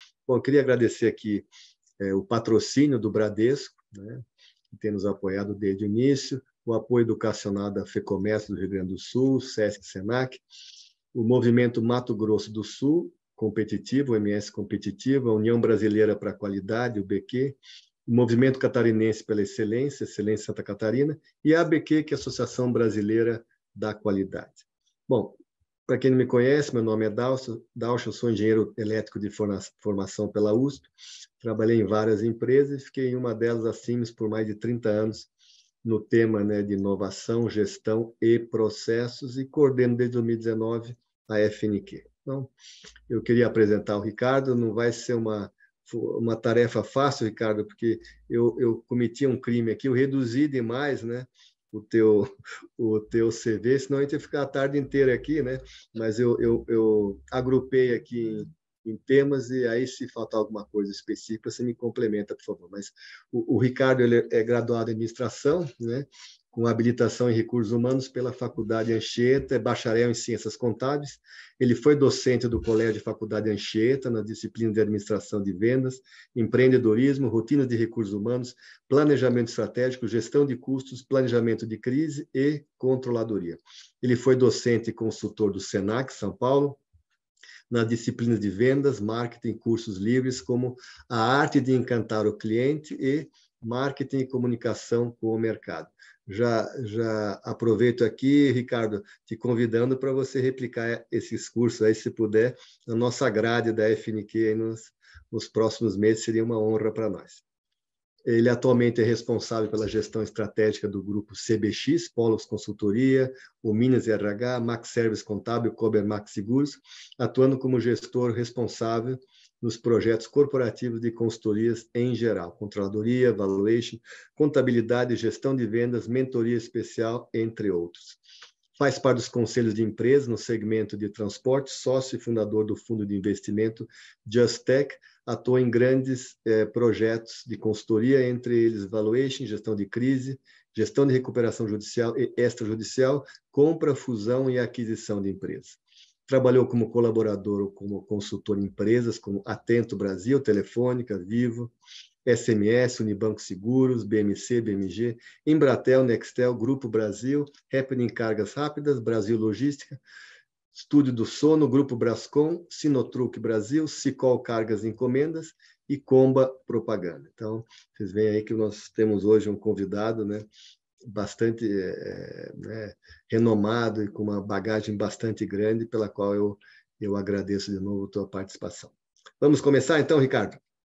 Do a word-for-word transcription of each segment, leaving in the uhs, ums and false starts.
Bom, eu queria agradecer aqui é, o patrocínio do Bradesco, né, que tem nos apoiado desde o início, o apoio educacional da FEComércio do Rio Grande do Sul, SESC, SENAC, o Movimento Mato Grosso do Sul, competitivo, o M S Competitivo, a União Brasileira para a Qualidade, o B Q, o Movimento Catarinense pela Excelência, Excelência Santa Catarina, e a A B Q, que é a Associação Brasileira da Qualidade. Bom, para quem não me conhece, meu nome é Dalcio, Dalcio, eu sou engenheiro elétrico de formação pela U S P, trabalhei em várias empresas e fiquei em uma delas, a Siemens, por mais de trinta anos, no tema, né, de inovação, gestão e processos, e coordeno desde dois mil e dezenove a F N Q. Então, eu queria apresentar o Ricardo, não vai ser uma, uma tarefa fácil, Ricardo, porque eu, eu cometi um crime aqui, eu reduzi demais, né, o teu, o teu C V, senão a gente ia ficar a tarde inteira aqui, né? Mas eu, eu, eu agrupei aqui em, em temas, e aí, se faltar alguma coisa específica, você me complementa, por favor. Mas o, o Ricardo ele é graduado em administração, né? Com habilitação em recursos humanos pela Faculdade Anchieta, é bacharel em ciências contábeis. Ele foi docente do Colégio Faculdade Anchieta, na disciplina de administração de vendas, empreendedorismo, rotina de recursos humanos, planejamento estratégico, gestão de custos, planejamento de crise e controladoria. Ele foi docente e consultor do SENAC, São Paulo, na disciplina de vendas, marketing, cursos livres, como a arte de encantar o cliente e marketing e comunicação com o mercado. Já, já aproveito aqui, Ricardo, te convidando para você replicar esses cursos aí, se puder, na nossa grade da F N Q aí nos, nos próximos meses, seria uma honra para nós. Ele atualmente é responsável pela gestão estratégica do grupo C B X, Polos Consultoria, o Minas R H, Max Service Contábil, Cober Max Seguros, atuando como gestor responsável nos projetos corporativos de consultorias em geral, controladoria, valuation, contabilidade, gestão de vendas, mentoria especial, entre outros. Faz parte dos conselhos de empresas no segmento de transporte, sócio e fundador do fundo de investimento Just Tech, atua em grandes eh, projetos de consultoria, entre eles valuation, gestão de crise, gestão de recuperação judicial e extrajudicial, compra, fusão e aquisição de empresas. Trabalhou como colaborador ou como consultor em empresas como Atento Brasil, Telefônica, Vivo, S M S, Unibanco Seguros, B M C, B M G, Embratel, Nextel, Grupo Brasil, Happening Cargas Rápidas, Brasil Logística, Estúdio do Sono, Grupo Brascom, Sinotruc Brasil, Sicol Cargas e Encomendas e Comba Propaganda. Então, vocês veem aí que nós temos hoje um convidado, né, bastante é, né, renomado e com uma bagagem bastante grande, pela qual eu, eu agradeço de novo a tua participação. Vamos começar então, Ricardo?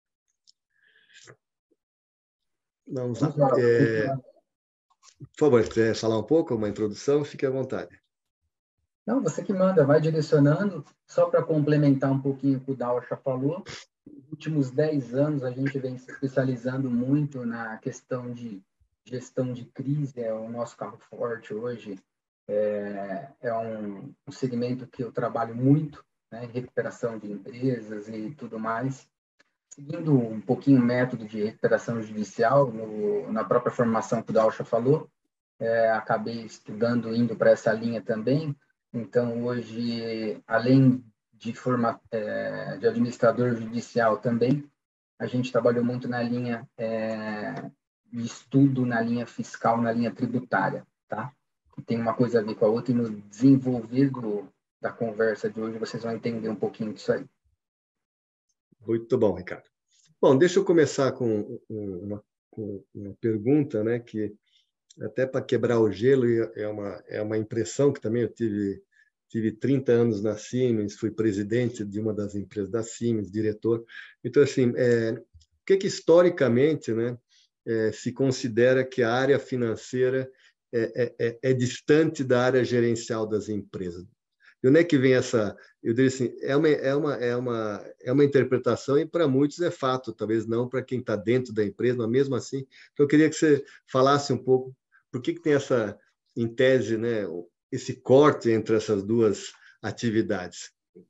Vamos lá. É, por favor, se quiser falar um pouco, uma introdução, fique à vontade. Não, você que manda, vai direcionando. Só para complementar um pouquinho o que o Dalcio falou, nos últimos dez anos a gente vem se especializando muito na questão de gestão de crise, é o nosso carro forte hoje. É, é um, um segmento que eu trabalho muito, né, em recuperação de empresas e tudo mais. Seguindo um pouquinho o método de recuperação judicial, no, na própria formação que o Dalcio falou, é, acabei estudando, indo para essa linha também. Então, hoje, além de, forma, é, de administrador judicial também, a gente trabalhou muito na linha é, de estudo, na linha fiscal, na linha tributária, tá? E tem uma coisa a ver com a outra, e no desenvolver do, da conversa de hoje, vocês vão entender um pouquinho disso aí. Muito bom, Ricardo. Bom, deixa eu começar com uma, com uma pergunta, né, que até para quebrar o gelo, é uma, é uma impressão que também eu tive, tive trinta anos na Siemens, fui presidente de uma das empresas da Siemens, diretor. Então, assim, é, o que que historicamente, né, é, se considera que a área financeira é, é, é distante da área gerencial das empresas? De onde é que vem essa... Eu diria assim, é uma, é uma, é uma, é uma interpretação, e para muitos é fato, talvez não para quem está dentro da empresa, mas mesmo assim. Então, eu queria que você falasse um pouco por que que tem essa, em tese, né, esse corte entre essas duas atividades.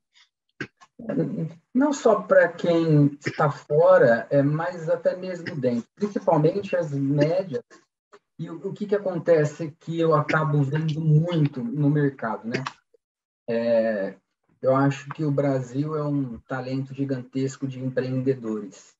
Não só para quem está fora, é, mas até mesmo dentro, principalmente as médias. E o, o que, que acontece que eu acabo vendo muito no mercado, né? É, Eu acho que o Brasil é um talento gigantesco de empreendedores.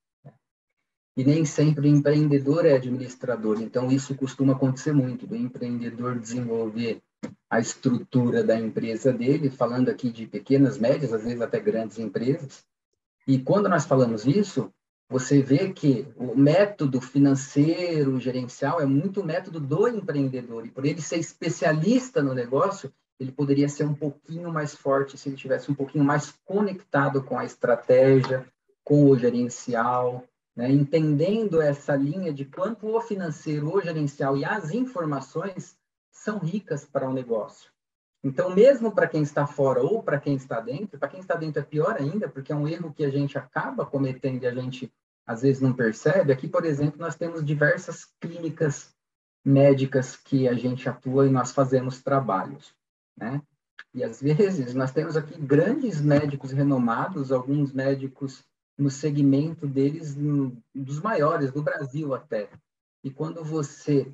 E nem sempre o empreendedor é administrador, então isso costuma acontecer muito, do empreendedor desenvolver a estrutura da empresa dele, falando aqui de pequenas, médias, às vezes até grandes empresas. E quando nós falamos isso, você vê que o método financeiro, gerencial, é muito o método do empreendedor. E por ele ser especialista no negócio, ele poderia ser um pouquinho mais forte se ele tivesse um pouquinho mais conectado com a estratégia, com o gerencial, né? Entendendo essa linha de quanto o financeiro, o gerencial e as informações são ricas para o negócio. Então, mesmo para quem está fora ou para quem está dentro, para quem está dentro é pior ainda, porque é um erro que a gente acaba cometendo e a gente, às vezes, não percebe. Aqui, por exemplo, nós temos diversas clínicas médicas que a gente atua e nós fazemos trabalhos, né? E, às vezes, nós temos aqui grandes médicos renomados, alguns médicos no segmento deles, dos maiores do Brasil até. E quando você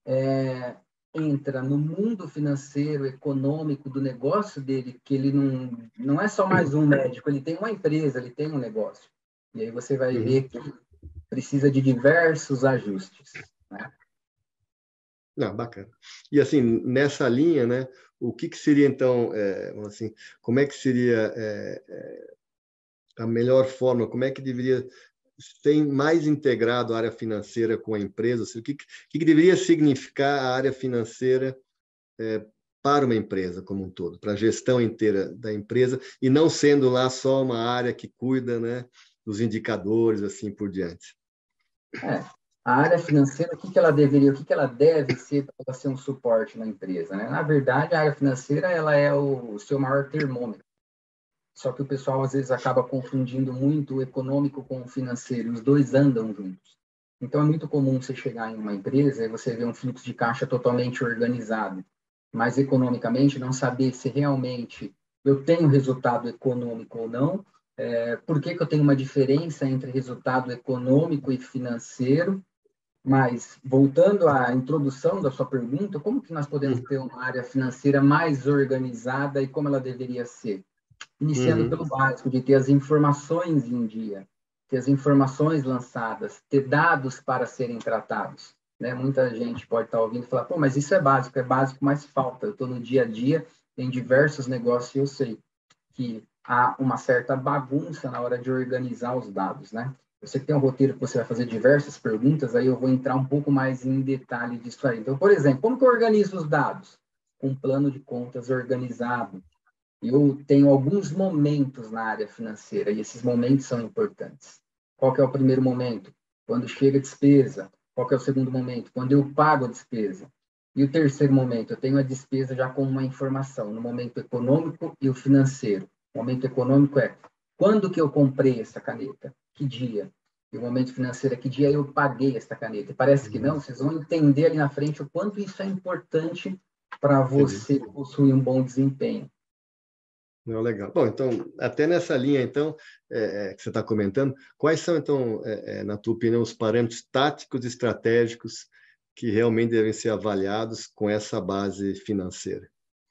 é, entra no mundo financeiro, econômico do negócio dele, que ele não, não é só mais um médico, ele tem uma empresa, ele tem um negócio. E aí você vai Uhum. ver que precisa de diversos ajustes, né? Não, bacana. E assim, nessa linha, né, o que, que seria então, é, assim, como é que seria é, é, a melhor forma, como é que deveria ser mais integrado a área financeira com a empresa? Assim, o que, que, que deveria significar a área financeira é, para uma empresa como um todo, para a gestão inteira da empresa, e não sendo lá só uma área que cuida, né, dos indicadores, assim por diante? É, a área financeira, o que, que ela deveria, o que, que ela deve ser para ser um suporte na empresa, né? Na verdade, a área financeira ela é o seu maior termômetro. Só que o pessoal, às vezes, acaba confundindo muito o econômico com o financeiro. Os dois andam juntos. Então, é muito comum você chegar em uma empresa e você ver um fluxo de caixa totalmente organizado, mas economicamente não saber se realmente eu tenho resultado econômico ou não. É, por que, que eu tenho uma diferença entre resultado econômico e financeiro? Mas, voltando à introdução da sua pergunta, como que nós podemos ter uma área financeira mais organizada e como ela deveria ser? Iniciando Uhum. pelo básico, de ter as informações em dia, ter as informações lançadas, ter dados para serem tratados, né? Muita gente pode estar ouvindo e falar, pô, mas isso é básico, é básico, mas falta. Eu estou no dia a dia, em diversos negócios, e eu sei que há uma certa bagunça na hora de organizar os dados, né? Você tem um roteiro que você vai fazer diversas perguntas, aí eu vou entrar um pouco mais em detalhe disso aí. Então, por exemplo, como que eu organizo os dados? Um plano de contas organizado. Eu tenho alguns momentos na área financeira, e esses momentos são importantes. Qual que é o primeiro momento? Quando chega a despesa. Qual que é o segundo momento? Quando eu pago a despesa. E o terceiro momento, eu tenho a despesa já com uma informação, no momento econômico e o financeiro. O momento econômico é quando que eu comprei essa caneta? Que dia? E o momento financeiro é que dia eu paguei essa caneta. E parece que não, vocês vão entender ali na frente o quanto isso é importante para Entendi. você possuir um bom desempenho. Não, legal. Bom, então, até nessa linha, então, é, é, que você está comentando, quais são, então, é, é, na tua opinião, os parâmetros táticos e estratégicos que realmente devem ser avaliados com essa base financeira?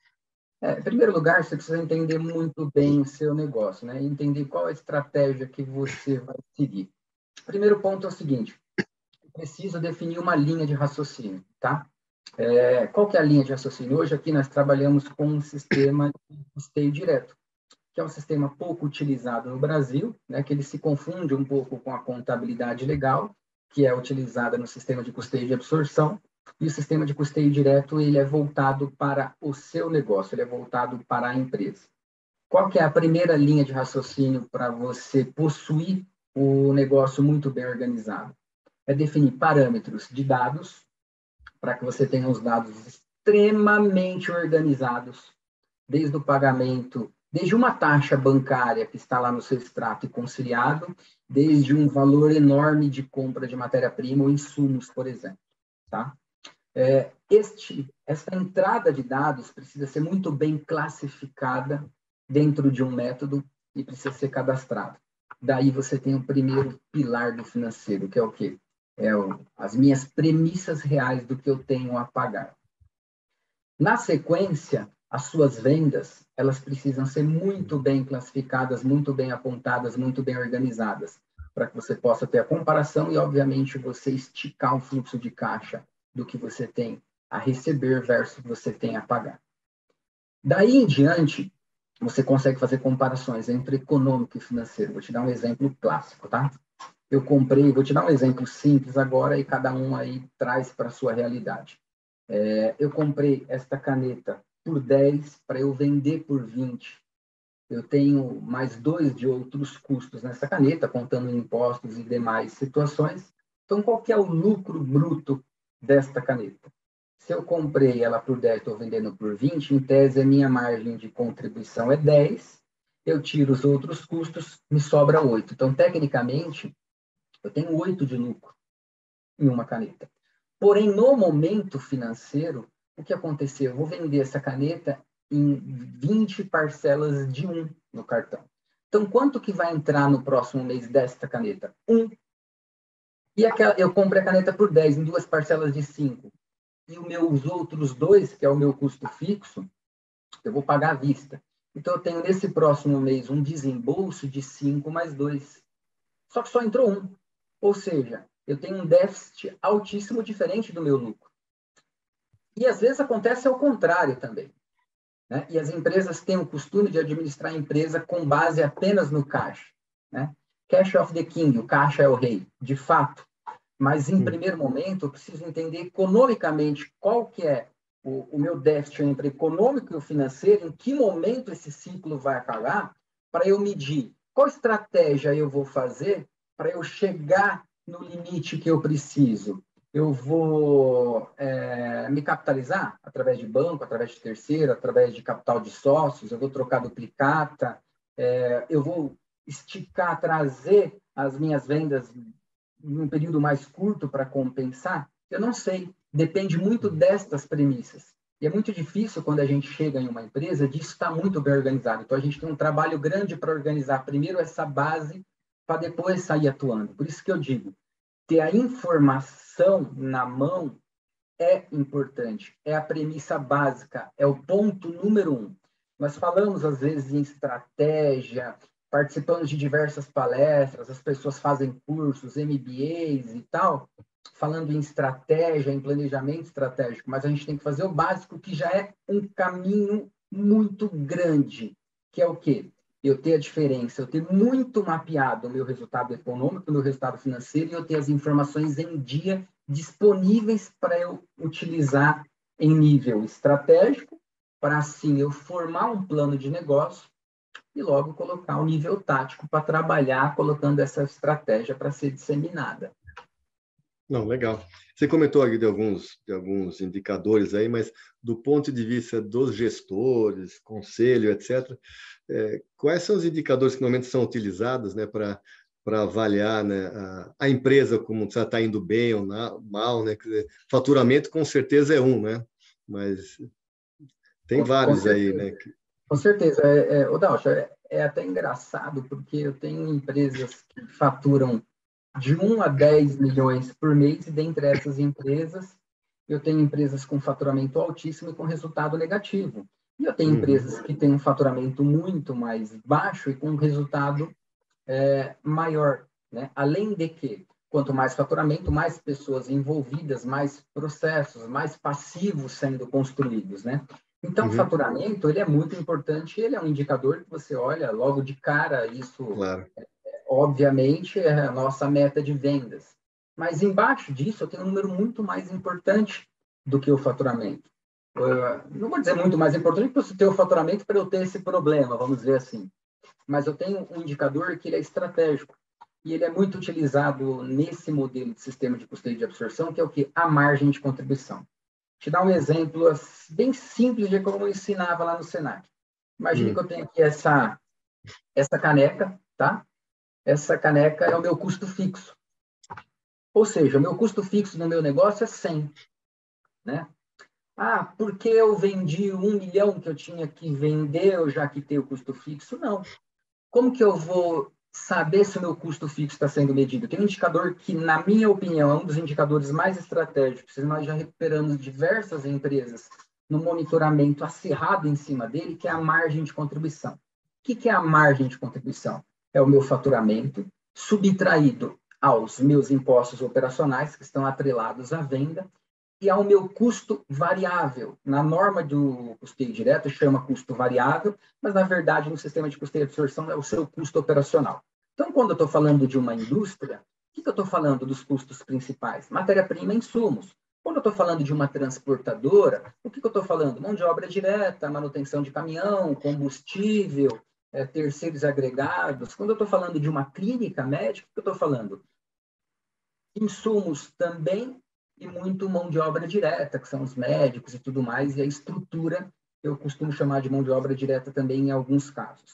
É, em primeiro lugar, você precisa entender muito bem o seu negócio, né? Entender qual a estratégia que você vai seguir. O primeiro ponto é o seguinte: precisa definir uma linha de raciocínio, tá? É, qual que é a linha de raciocínio? Hoje aqui nós trabalhamos com um sistema de custeio direto, que é um sistema pouco utilizado no Brasil, né? Que ele se confunde um pouco com a contabilidade legal, que é utilizada no sistema de custeio de absorção. E o sistema de custeio direto ele é voltado para o seu negócio, ele é voltado para a empresa. Qual que é a primeira linha de raciocínio para você possuir o negócio muito bem organizado? É definir parâmetros de dados, para que você tenha os dados extremamente organizados, desde o pagamento, desde uma taxa bancária que está lá no seu extrato e conciliado, desde um valor enorme de compra de matéria-prima ou insumos, por exemplo, tá? É, este, essa entrada de dados precisa ser muito bem classificada dentro de um método e precisa ser cadastrada. Daí você tem o primeiro pilar do financeiro, que é o quê? É o, as minhas premissas reais do que eu tenho a pagar. Na sequência, as suas vendas, elas precisam ser muito bem classificadas, muito bem apontadas, muito bem organizadas, para que você possa ter a comparação e, obviamente, você esticar o fluxo de caixa do que você tem a receber versus o que você tem a pagar. Daí em diante, você consegue fazer comparações entre econômico e financeiro. Vou te dar um exemplo clássico, tá? Eu comprei, vou te dar um exemplo simples agora e cada um aí traz para a sua realidade. É, eu comprei esta caneta por dez para eu vender por vinte. Eu tenho mais dois de outros custos nessa caneta, contando impostos e demais situações. Então, qual que é o lucro bruto desta caneta? Se eu comprei ela por dez, estou vendendo por vinte, em tese a minha margem de contribuição é dez, eu tiro os outros custos, me sobra oito. Então, tecnicamente, eu tenho oito de lucro em uma caneta. Porém, no momento financeiro, o que aconteceu? Eu vou vender essa caneta em vinte parcelas de um no cartão. Então, quanto que vai entrar no próximo mês desta caneta? Um. E aquela, eu comprei a caneta por dez, em duas parcelas de cinco. E os meus outros dois, que é o meu custo fixo, eu vou pagar à vista. Então, eu tenho nesse próximo mês um desembolso de cinco mais dois. Só que só entrou um. Ou seja, eu tenho um déficit altíssimo diferente do meu lucro. E às vezes acontece ao contrário também, né? E as empresas têm o costume de administrar a empresa com base apenas no caixa, né? Cash of the king, o caixa é o rei, de fato. Mas, em primeiro momento, eu preciso entender economicamente qual que é o, o meu déficit entre econômico e o financeiro, em que momento esse ciclo vai acabar, para eu medir qual estratégia eu vou fazer para eu chegar no limite que eu preciso. Eu vou é, me capitalizar através de banco, através de terceiro, através de capital de sócios, eu vou trocar duplicata, é, eu vou esticar, trazer as minhas vendas em um período mais curto para compensar? Eu não sei. Depende muito destas premissas. E é muito difícil, quando a gente chega em uma empresa, disso estar muito bem organizado. Então, a gente tem um trabalho grande para organizar primeiro essa base, para depois sair atuando. Por isso que eu digo, ter a informação na mão é importante. É a premissa básica, é o ponto número um. Nós falamos, às vezes, em estratégia, participamos de diversas palestras, as pessoas fazem cursos, M B As e tal, falando em estratégia, em planejamento estratégico, mas a gente tem que fazer o básico, que já é um caminho muito grande, que é o quê? Eu ter a diferença, eu ter muito mapeado o meu resultado econômico, o meu resultado financeiro, e eu ter as informações em dia disponíveis para eu utilizar em nível estratégico, para assim eu formar um plano de negócio e logo colocar um nível tático para trabalhar, colocando essa estratégia para ser disseminada. Não, legal. Você comentou aqui de alguns, de alguns indicadores aí, mas do ponto de vista dos gestores, conselho, etcétera, é, quais são os indicadores que normalmente são utilizados, né, para para avaliar, né, a, a empresa como se ela está indo bem ou na, mal, né? Quer dizer, faturamento com certeza é um, né? Mas tem Com, vários com aí, né? Com certeza. É, é, Odalcho, é, é até engraçado, porque eu tenho empresas que faturam de um a dez milhões por mês, e dentre essas empresas, eu tenho empresas com faturamento altíssimo e com resultado negativo. E eu tenho Uhum. empresas que têm um faturamento muito mais baixo e com um resultado é, maior, né? Além de que, quanto mais faturamento, mais pessoas envolvidas, mais processos, mais passivos sendo construídos, né? Então, o Uhum. faturamento, ele é muito importante, ele é um indicador que você olha logo de cara, isso, Claro. obviamente, é a nossa meta de vendas. Mas embaixo disso, eu tenho um número muito mais importante do que o faturamento. Uh, não vou dizer muito mais importante para você ter o faturamento para eu ter esse problema, vamos dizer assim. Mas eu tenho um indicador que ele é estratégico. E ele é muito utilizado nesse modelo de sistema de custeio de absorção, que é o que? A margem de contribuição. Vou te dar um exemplo bem simples de como eu ensinava lá no Senac. Imagine hum. que eu tenho aqui essa, essa caneca, tá? Essa caneca é o meu custo fixo. Ou seja, o meu custo fixo no meu negócio é cem. Né? Ah, porque eu vendi um milhão que eu tinha que vender, eu já quitei o custo fixo? Não. Como que eu vou saber se o meu custo fixo está sendo medido? Tem um indicador que, na minha opinião, é um dos indicadores mais estratégicos. Nós já recuperamos diversas empresas no monitoramento acirrado em cima dele, que é a margem de contribuição. O que, que é a margem de contribuição? É o meu faturamento subtraído aos meus impostos operacionais, que estão atrelados à venda, e ao meu custo variável. Na norma do custeio direto, chama custo variável, mas, na verdade, no sistema de custeio e absorção, é o seu custo operacional. Então, quando eu estou falando de uma indústria, o que, que eu estou falando dos custos principais? Matéria-prima e insumos. Quando eu estou falando de uma transportadora, o que, que eu estou falando? Mão de obra direta, manutenção de caminhão, combustível, é, terceiros agregados. Quando eu estou falando de uma clínica médica, o que eu estou falando? Insumos também e muito mão de obra direta, que são os médicos e tudo mais, e a estrutura eu costumo chamar de mão de obra direta também em alguns casos.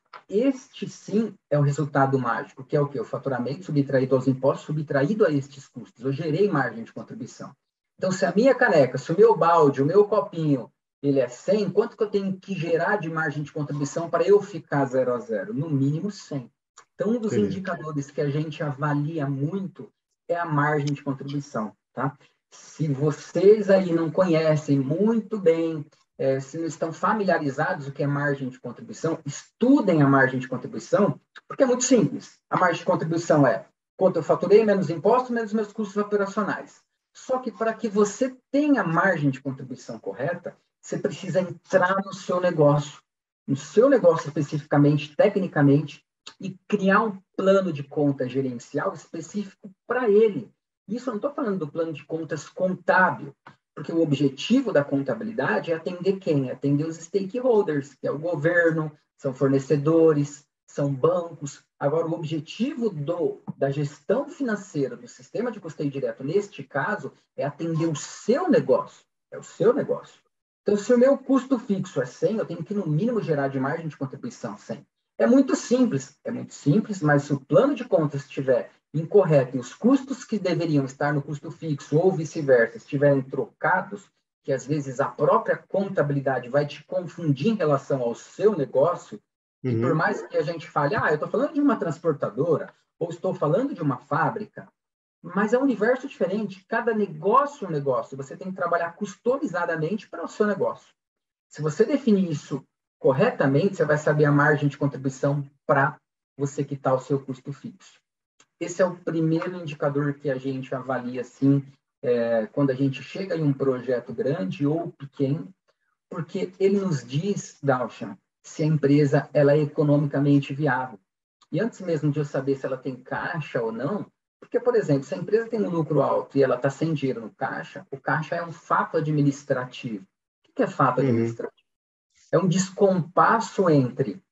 Este, sim, é o resultado mágico, que é o quê? O faturamento subtraído aos impostos, subtraído a estes custos. Eu gerei margem de contribuição. Então, se a minha caneca, se o meu balde, o meu copinho, ele é cem, quanto que eu tenho que gerar de margem de contribuição para eu ficar zero a zero? No mínimo cem. Então, um dos Entendi. indicadores que a gente avalia muito é a margem de contribuição, tá? Se vocês aí não conhecem muito bem, é, se não estão familiarizados o que é margem de contribuição, estudem a margem de contribuição, porque é muito simples. A margem de contribuição é quanto eu faturei, menos impostos, menos meus custos operacionais. Só que para que você tenha margem de contribuição correta, você precisa entrar no seu negócio, no seu negócio especificamente, tecnicamente, e criar um plano de conta gerencial específico para ele. Isso eu não estou falando do plano de contas contábil, porque o objetivo da contabilidade é atender quem? É atender os stakeholders, que é o governo, são fornecedores, são bancos. Agora, o objetivo do, da gestão financeira do sistema de custeio direto, neste caso, é atender o seu negócio. É o seu negócio. Então, se o meu custo fixo é cem, eu tenho que, no mínimo, gerar de margem de contribuição cem. É muito simples, é muito simples, mas se o plano de contas estiver incorreto e os custos que deveriam estar no custo fixo ou vice-versa estiverem trocados, que às vezes a própria contabilidade vai te confundir em relação ao seu negócio, uhum. E por mais que a gente fale, ah, eu estou falando de uma transportadora ou estou falando de uma fábrica, mas é um universo diferente. Cada negócio é um negócio. Você tem que trabalhar customizadamente para o seu negócio. Se você definir isso corretamente, você vai saber a margem de contribuição para você quitar o seu custo fixo. Esse é o primeiro indicador que a gente avalia, assim, é, quando a gente chega em um projeto grande ou pequeno, porque ele nos diz, Dalshan, se a empresa ela é economicamente viável. E antes mesmo de eu saber se ela tem caixa ou não, porque, por exemplo, se a empresa tem um lucro alto e ela está sem dinheiro no caixa, o caixa é um fato administrativo. O que é fato administrativo? Uhum. É um descompasso entre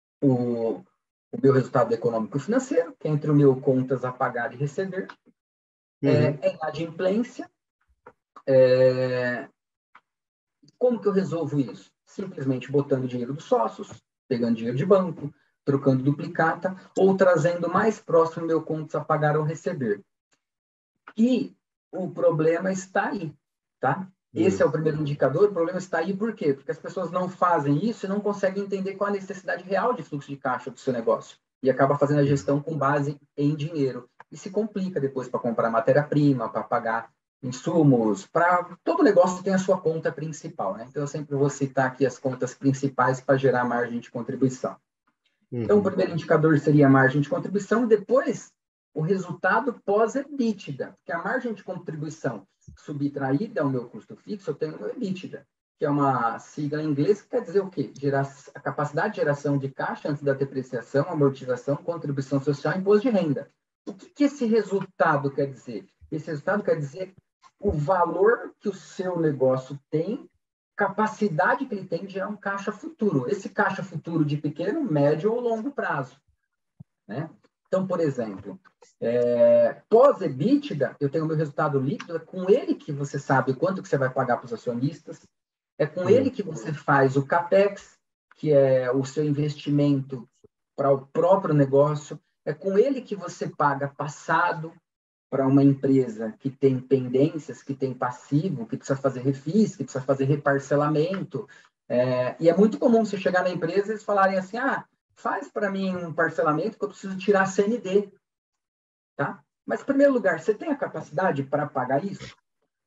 o o meu resultado econômico e financeiro, que é entre o meu contas a pagar e receber, uhum. é, é inadimplência. É... Como que eu resolvo isso? Simplesmente botando dinheiro dos sócios, pegando dinheiro de banco, trocando duplicata, ou trazendo mais próximo o meu contas a pagar ou receber. E o problema está aí, tá? Esse é o primeiro indicador, o problema está aí por quê? Porque as pessoas não fazem isso e não conseguem entender qual a necessidade real de fluxo de caixa do seu negócio. E acaba fazendo a gestão com base em dinheiro. E se complica depois para comprar matéria-prima, para pagar insumos, para todo negócio tem a sua conta principal, né? Então, eu sempre vou citar aqui as contas principais para gerar margem de contribuição. Uhum. Então, o primeiro indicador seria a margem de contribuição, depois o resultado pós-EBITDA, que a margem de contribuição subtraída ao meu custo fixo, eu tenho o meu EBITDA, que é uma sigla em inglês que quer dizer o quê? Gerar, a capacidade de geração de caixa antes da depreciação, amortização, contribuição social e imposto de renda. O que, que esse resultado quer dizer? Esse resultado quer dizer o valor que o seu negócio tem, capacidade que ele tem de gerar um caixa futuro. Esse caixa futuro de pequeno, médio ou longo prazo, né? Então, por exemplo, é, pós-EBITDA, eu tenho o meu resultado líquido, é com ele que você sabe quanto que você vai pagar para os acionistas, é com hum. ele que você faz o CAPEX, que é o seu investimento para o próprio negócio, é com ele que você paga passado para uma empresa que tem pendências, que tem passivo, que precisa fazer refis, que precisa fazer reparcelamento. É, e é muito comum você chegar na empresa e eles falarem assim, ah, faz para mim um parcelamento que eu preciso tirar a C N D. Tá? Mas, em primeiro lugar, você tem a capacidade para pagar isso?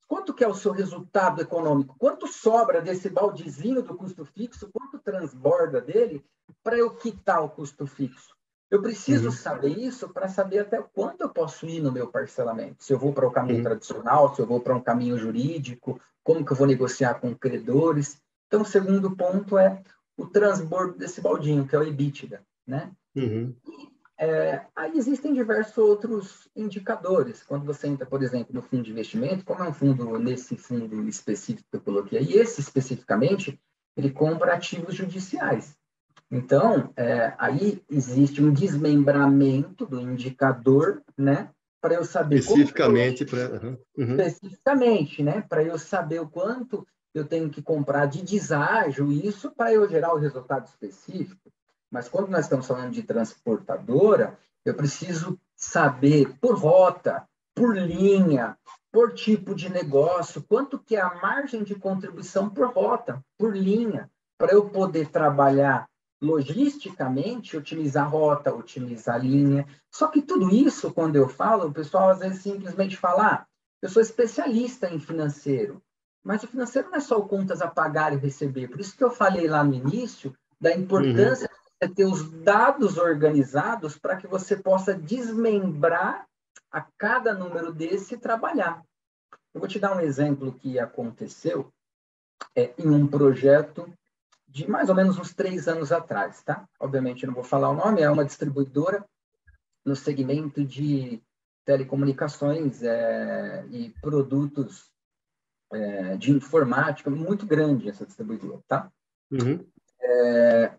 Quanto que é o seu resultado econômico? Quanto sobra desse baldezinho do custo fixo? Quanto transborda dele para eu quitar o custo fixo? Eu preciso Uhum. saber isso para saber até quanto eu posso ir no meu parcelamento. Se eu vou para o caminho Uhum. tradicional, se eu vou para um caminho jurídico, como que eu vou negociar com credores. Então, o segundo ponto é o transbordo desse baldinho, que é o EBITDA, né? Uhum. É, aí existem diversos outros indicadores. Quando você entra, por exemplo, no fundo de investimento, como é um fundo, nesse fundo específico que eu coloquei aí, esse especificamente, ele compra ativos judiciais. Então, é, aí existe um desmembramento do indicador, né, para eu saber como que eu, Especificamente para... Uhum. Uhum. especificamente, né, para eu saber o quanto eu tenho que comprar de deságio, isso para eu gerar o resultado específico. Mas quando nós estamos falando de transportadora, eu preciso saber por rota, por linha, por tipo de negócio, quanto que é a margem de contribuição por rota, por linha, para eu poder trabalhar logisticamente, otimizar rota, otimizar linha. Só que tudo isso, quando eu falo, o pessoal às vezes simplesmente fala, ah, eu sou especialista em financeiro, mas o financeiro não é só contas a pagar e receber. Por isso que eu falei lá no início da importância Uhum. é ter os dados organizados para que você possa desmembrar a cada número desse e trabalhar. Eu vou te dar um exemplo que aconteceu é, em um projeto de mais ou menos uns três anos atrás, tá? Obviamente eu não vou falar o nome, é uma distribuidora no segmento de telecomunicações é, e produtos é, de informática, muito grande essa distribuidora, tá? Uhum. É,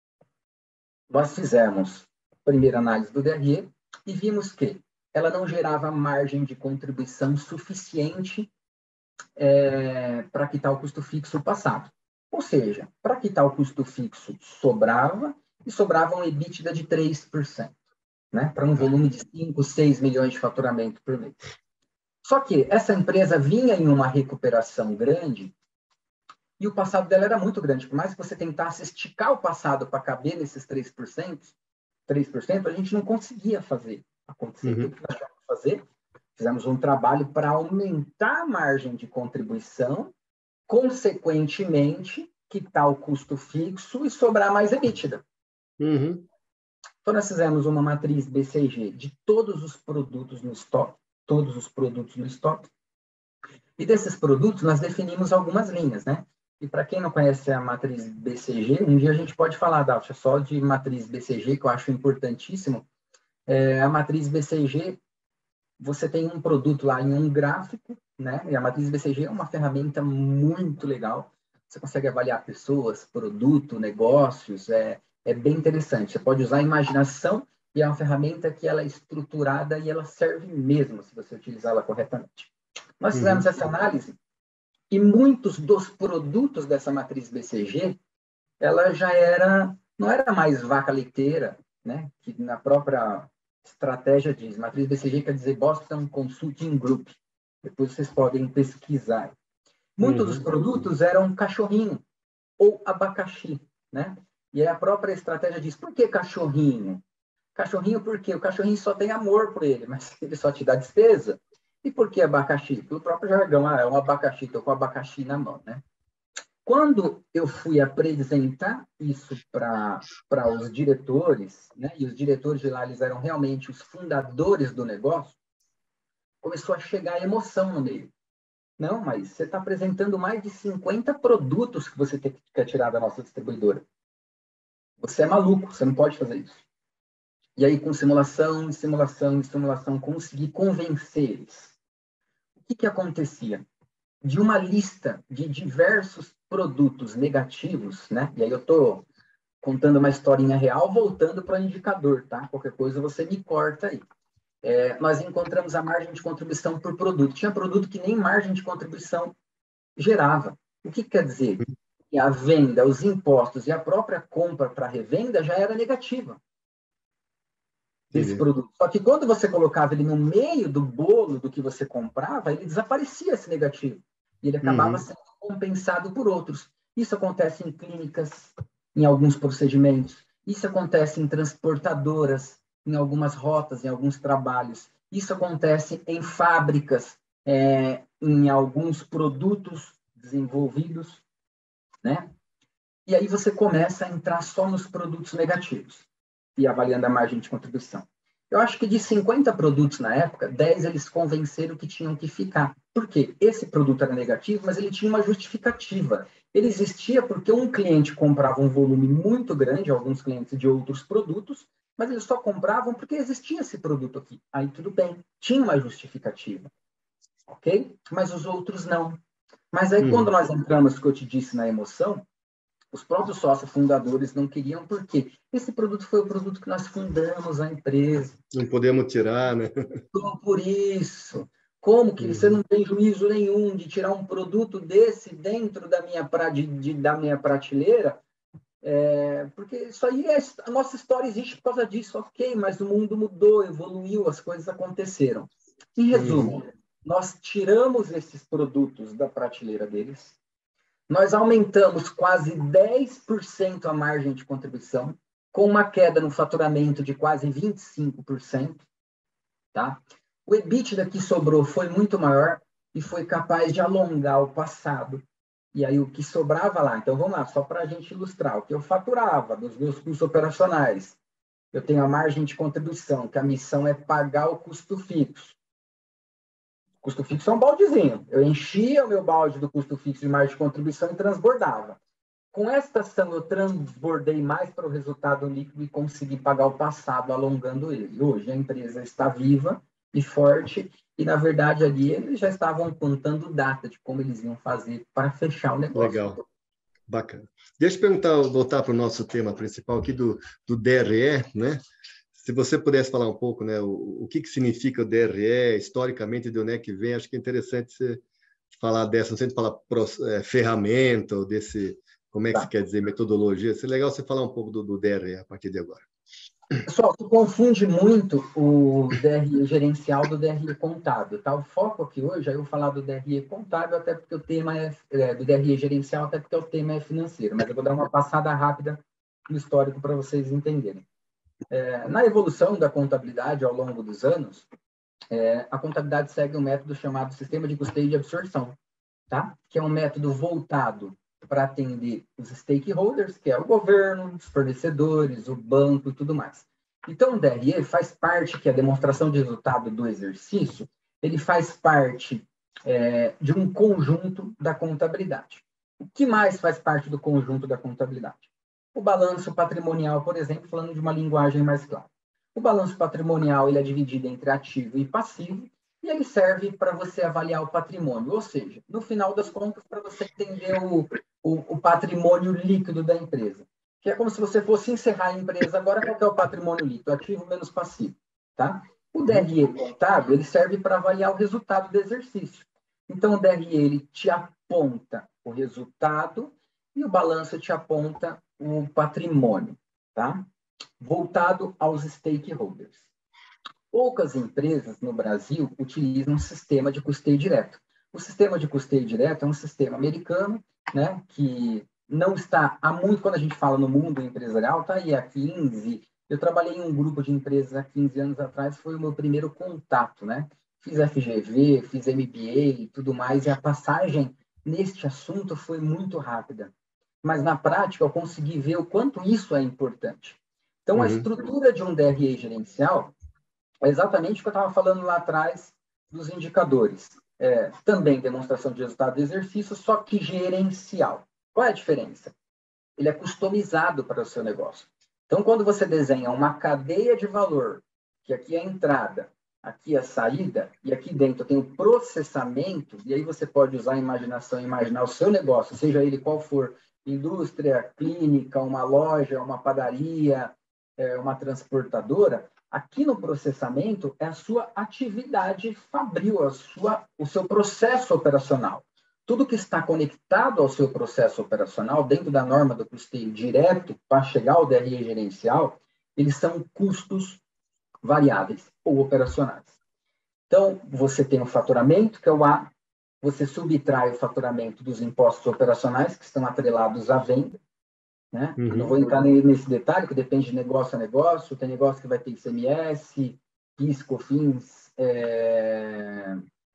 nós fizemos a primeira análise do D R E e vimos que ela não gerava margem de contribuição suficiente é, para quitar o custo fixo passado. Ou seja, para quitar o custo fixo sobrava, e sobrava um EBITDA de três por cento, né? Para um volume de cinco, seis milhões de faturamento por mês. Só que essa empresa vinha em uma recuperação grande e o passado dela era muito grande. Por mais que você tentasse esticar o passado para caber nesses três por cento, três por cento, a gente não conseguia fazer acontecer. Então, o Uhum. que nós tivemos que fazer? Fizemos um trabalho para aumentar a margem de contribuição, consequentemente, quitar o custo fixo e sobrar mais EBITDA. Uhum. Então, nós fizemos uma matriz B C G de todos os produtos no estoque, todos os produtos no estoque, e desses produtos nós definimos algumas linhas, né? E para quem não conhece a matriz B C G, um dia a gente pode falar, Dácia, só de matriz B C G, que eu acho importantíssimo. É, a matriz B C G, você tem um produto lá em um gráfico, né? E a matriz B C G é uma ferramenta muito legal. Você consegue avaliar pessoas, produto, negócios, é, é bem interessante. Você pode usar a imaginação e é uma ferramenta que ela é estruturada e ela serve mesmo se você utilizá-la corretamente. Nós fizemos Uhum. essa análise e muitos dos produtos dessa matriz B C G, ela já era, não era mais vaca leiteira, né? Que na própria estratégia diz, matriz B C G quer dizer Boston Consulting Group. Depois vocês podem pesquisar. Muitos dos Uhum. produtos eram cachorrinho ou abacaxi, né? E aí a própria estratégia diz, por que cachorrinho? Cachorrinho por quê? O cachorrinho só tem amor por ele, mas ele só te dá despesa. E por que abacaxi? Pelo próprio jargão, ah, é um abacaxi, estou com abacaxi na mão, né? Quando eu fui apresentar isso para os diretores, né, e os diretores de lá eles eram realmente os fundadores do negócio, começou a chegar a emoção no meio. Não, mas você está apresentando mais de cinquenta produtos que você tem que tirar da nossa distribuidora. Você é maluco, você não pode fazer isso. E aí, com simulação, simulação, simulação, consegui convencer eles. O que, que acontecia? De uma lista de diversos produtos negativos, né? E aí eu estou contando uma historinha real, voltando para o indicador, tá? Qualquer coisa você me corta aí. É, nós encontramos a margem de contribuição por produto. Tinha produto que nem margem de contribuição gerava. O que quer dizer? Que a venda, os impostos e a própria compra para revenda já era negativa desse Entendi. produto. Só que quando você colocava ele no meio do bolo do que você comprava, ele desaparecia esse negativo. E ele acabava Uhum. sendo compensado por outros. Isso acontece em clínicas, em alguns procedimentos. Isso acontece em transportadoras, em algumas rotas, em alguns trabalhos. Isso acontece em fábricas, é, em alguns produtos desenvolvidos, né? E aí você começa a entrar só nos produtos negativos e avaliando a margem de contribuição. Eu acho que de cinquenta produtos na época, dez eles convenceram que tinham que ficar. Por quê? Esse produto era negativo, mas ele tinha uma justificativa. Ele existia porque um cliente comprava um volume muito grande, alguns clientes de outros produtos, mas eles só compravam porque existia esse produto aqui. Aí tudo bem, tinha uma justificativa. Ok? Mas os outros não. Mas aí, uhum. quando nós entramos, que eu te disse, na emoção, os próprios sócios fundadores não queriam, porque esse produto foi o produto que nós fundamos a empresa. Não podemos tirar, né? Então, por isso, como que uhum. você não tem juízo nenhum de tirar um produto desse dentro da minha, pra, de, de, da minha prateleira? É, porque isso aí, é, a nossa história existe por causa disso, ok, mas o mundo mudou, evoluiu, as coisas aconteceram. Em resumo, uhum. nós tiramos esses produtos da prateleira deles, nós aumentamos quase dez por cento a margem de contribuição, com uma queda no faturamento de quase vinte e cinco por cento. Tá? O EBITDA que sobrou foi muito maior e foi capaz de alongar o passado. E aí o que sobrava lá, então vamos lá, só para a gente ilustrar, o que eu faturava dos meus custos operacionais. Eu tenho a margem de contribuição, que a missão é pagar o custo fixo. O custo fixo é um baldezinho. Eu enchia o meu balde do custo fixo de margem de contribuição e transbordava. Com esta ação, eu transbordei mais para o resultado líquido e consegui pagar o passado, alongando ele. Hoje, a empresa está viva e forte, e, na verdade, ali eles já estavam contando data de como eles iam fazer para fechar o negócio. Legal. Bacana. Deixa eu perguntar, voltar para o nosso tema principal aqui do, do D R E, né? Se você pudesse falar um pouco, né, o, o que, que significa o D R E, historicamente, de onde é que vem, acho que é interessante você falar dessa, não sei se falar pro, é, ferramenta, ou desse, como é que tá. Você quer dizer, metodologia. Seria legal você falar um pouco do, do D R E a partir de agora. Pessoal, tu confunde muito o D R E gerencial do D R E contábil, tá? O foco aqui hoje é eu falar do D R E contábil, até porque o tema é, é do D R E gerencial, até porque o tema é financeiro, mas eu vou dar uma passada rápida no histórico para vocês entenderem. É, na evolução da contabilidade ao longo dos anos, é, a contabilidade segue um método chamado Sistema de Custeio de Absorção, tá? Que é um método voltado para atender os stakeholders, que é o governo, os fornecedores, o banco e tudo mais. Então, o D R E faz parte, que é a demonstração de resultado do exercício, ele faz parte é, de um conjunto da contabilidade. O que mais faz parte do conjunto da contabilidade? O balanço patrimonial, por exemplo, falando de uma linguagem mais clara. O balanço patrimonial ele é dividido entre ativo e passivo, e ele serve para você avaliar o patrimônio, ou seja, no final das contas, para você entender o, o, o patrimônio líquido da empresa. Que é como se você fosse encerrar a empresa agora, qual que é o patrimônio líquido? Ativo menos passivo. Tá? O D R E contábil ele serve para avaliar o resultado do exercício. Então, o D R E ele te aponta o resultado e o balanço te aponta o patrimônio, tá? Voltado aos stakeholders. Poucas empresas no Brasil utilizam um sistema de custeio direto. O sistema de custeio direto é um sistema americano, né, que não está há muito, quando a gente fala no mundo empresarial, está aí há quinze. Eu trabalhei em um grupo de empresas há quinze anos atrás, foi o meu primeiro contato, né? Fiz F G V, fiz M B A e tudo mais, e a passagem neste assunto foi muito rápida. Mas, na prática, eu consegui ver o quanto isso é importante. Então, uhum. a estrutura de um D R E gerencial é exatamente o que eu estava falando lá atrás dos indicadores. É, também demonstração de resultado do exercício, só que gerencial. Qual é a diferença? Ele é customizado para o seu negócio. Então, quando você desenha uma cadeia de valor, que aqui é a entrada, aqui é a saída, e aqui dentro tem o processamento, e aí você pode usar a imaginação e imaginar o seu negócio, seja ele qual for, indústria, clínica, uma loja, uma padaria, uma transportadora, aqui no processamento é a sua atividade fabril, a sua, o seu processo operacional. Tudo que está conectado ao seu processo operacional, dentro da norma do custeio direto, para chegar ao D R E gerencial, eles são custos variáveis ou operacionais. Então, você tem o faturamento, que é o A, você subtrai o faturamento dos impostos operacionais, que estão atrelados à venda, né? Uhum. Eu não vou entrar nesse detalhe, que depende de negócio a negócio. Tem negócio que vai ter I C M S, P I S, COFINS, é...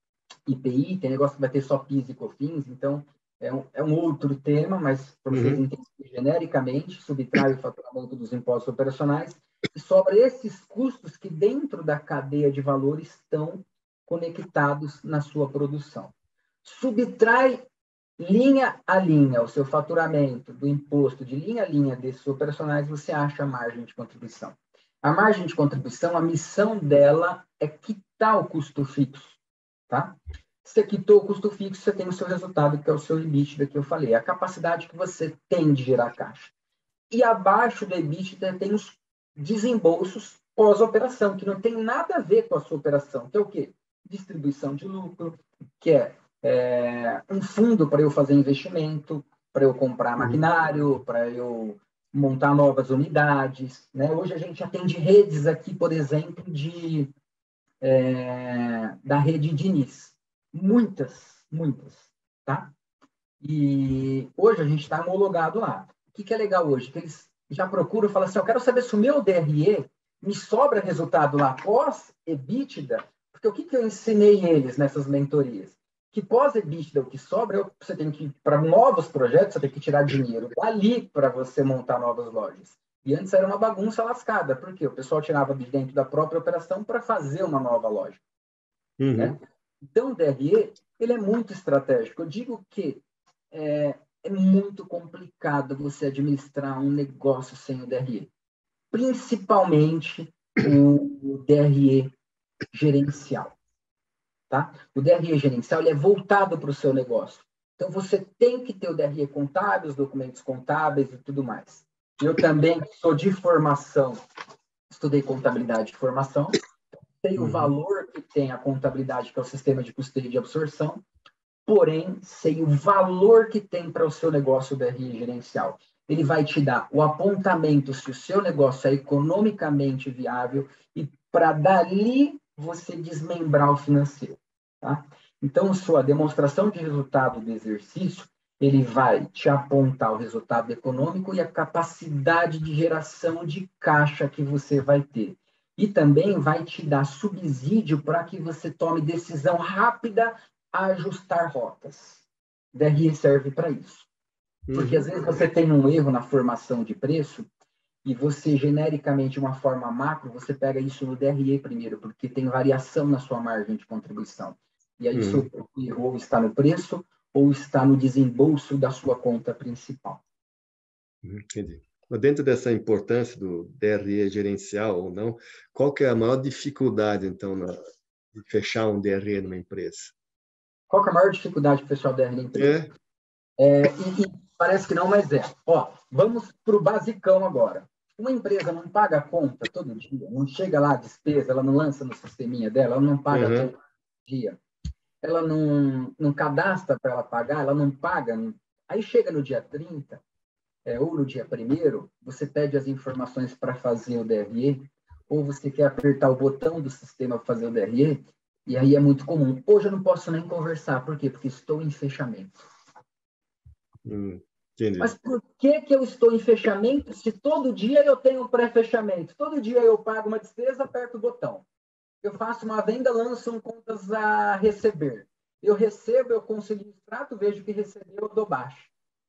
I P I, tem negócio que vai ter só PIS e COFINS, então é um, é um outro tema, mas para vocês Uhum. entenderem genericamente, subtrai o faturamento dos impostos operacionais e sobra esses custos que dentro da cadeia de valor estão conectados na sua produção. Subtrai linha a linha o seu faturamento do imposto de linha a linha desses operacionais, você acha a margem de contribuição. A margem de contribuição, a missão dela é quitar o custo fixo, tá? Você quitou o custo fixo, você tem o seu resultado, que é o seu EBITDA que eu falei, a capacidade que você tem de gerar caixa. E abaixo do EBITDA tem os desembolsos pós-operação, que não tem nada a ver com a sua operação, que é o quê? Distribuição de lucro, que é, é um fundo para eu fazer investimento, para eu comprar maquinário, para eu montar novas unidades, né? Hoje a gente atende redes aqui, por exemplo, de, é, da rede Diniz. Muitas, muitas, tá? E hoje a gente está homologado lá. O que, que é legal hoje? Que eles já procuram e falam assim, eu quero saber se o meu D R E me sobra resultado lá pós-EBITDA, porque o que, que eu ensinei eles nessas mentorias? Que pós-EBITDA, o que sobra, você tem que, para novos projetos, você tem que tirar dinheiro dali para você montar novas lojas. E antes era uma bagunça lascada, porque o pessoal tirava de dentro da própria operação para fazer uma nova loja. Uhum. Né? Então, o D R E, ele é muito estratégico. Eu digo que é, é muito complicado você administrar um negócio sem o D R E. Principalmente o, o D R E gerencial. Tá? O D R E gerencial ele é voltado para o seu negócio. Então, você tem que ter o D R E contábil, os documentos contábeis e tudo mais. Eu também sou de formação, estudei contabilidade de formação, sei o Uhum. valor que tem a contabilidade, que é o sistema de custeio e de absorção, porém, sei o valor que tem para o seu negócio o D R I gerencial. Ele vai te dar o apontamento se o seu negócio é economicamente viável e para dali você desmembrar o financeiro. Tá? Então, sua demonstração de resultado do exercício, ele vai te apontar o resultado econômico e a capacidade de geração de caixa que você vai ter. E também vai te dar subsídio para que você tome decisão rápida a ajustar rotas. D R I serve para isso. Porque Uhum. às vezes você tem um erro na formação de preço e você, genericamente, de uma forma macro, você pega isso no D R E primeiro, porque tem variação na sua margem de contribuição. E aí Uhum. o erro ou está no preço ou está no desembolso da sua conta principal. Entendi. Dentro dessa importância do D R E gerencial ou não, qual que é a maior dificuldade, então, na, de fechar um D R E numa empresa? Qual que é a maior dificuldade para fechar o D R E na empresa? É? É, e, e parece que não, mas é. Ó, vamos para o basicão agora. Uma empresa não paga a conta todo dia, não chega lá a despesa, ela não lança no sisteminha dela, ela não paga Uhum. a conta todo dia, ela não, não cadastra para ela pagar, ela não paga. Aí chega no dia trinta, é, ou no dia primeiro, você pede as informações para fazer o D R E, ou você quer apertar o botão do sistema para fazer o D R E, e aí é muito comum. Hoje eu não posso nem conversar, por quê? Porque estou em fechamento. Hum, entendi. Mas por que, que eu estou em fechamento se todo dia eu tenho um pré-fechamento? Todo dia eu pago uma despesa, aperto o botão. Eu faço uma venda, lanço um contas a receber. Eu recebo, eu consigo o extrato, vejo que recebeu, eu dou baixa.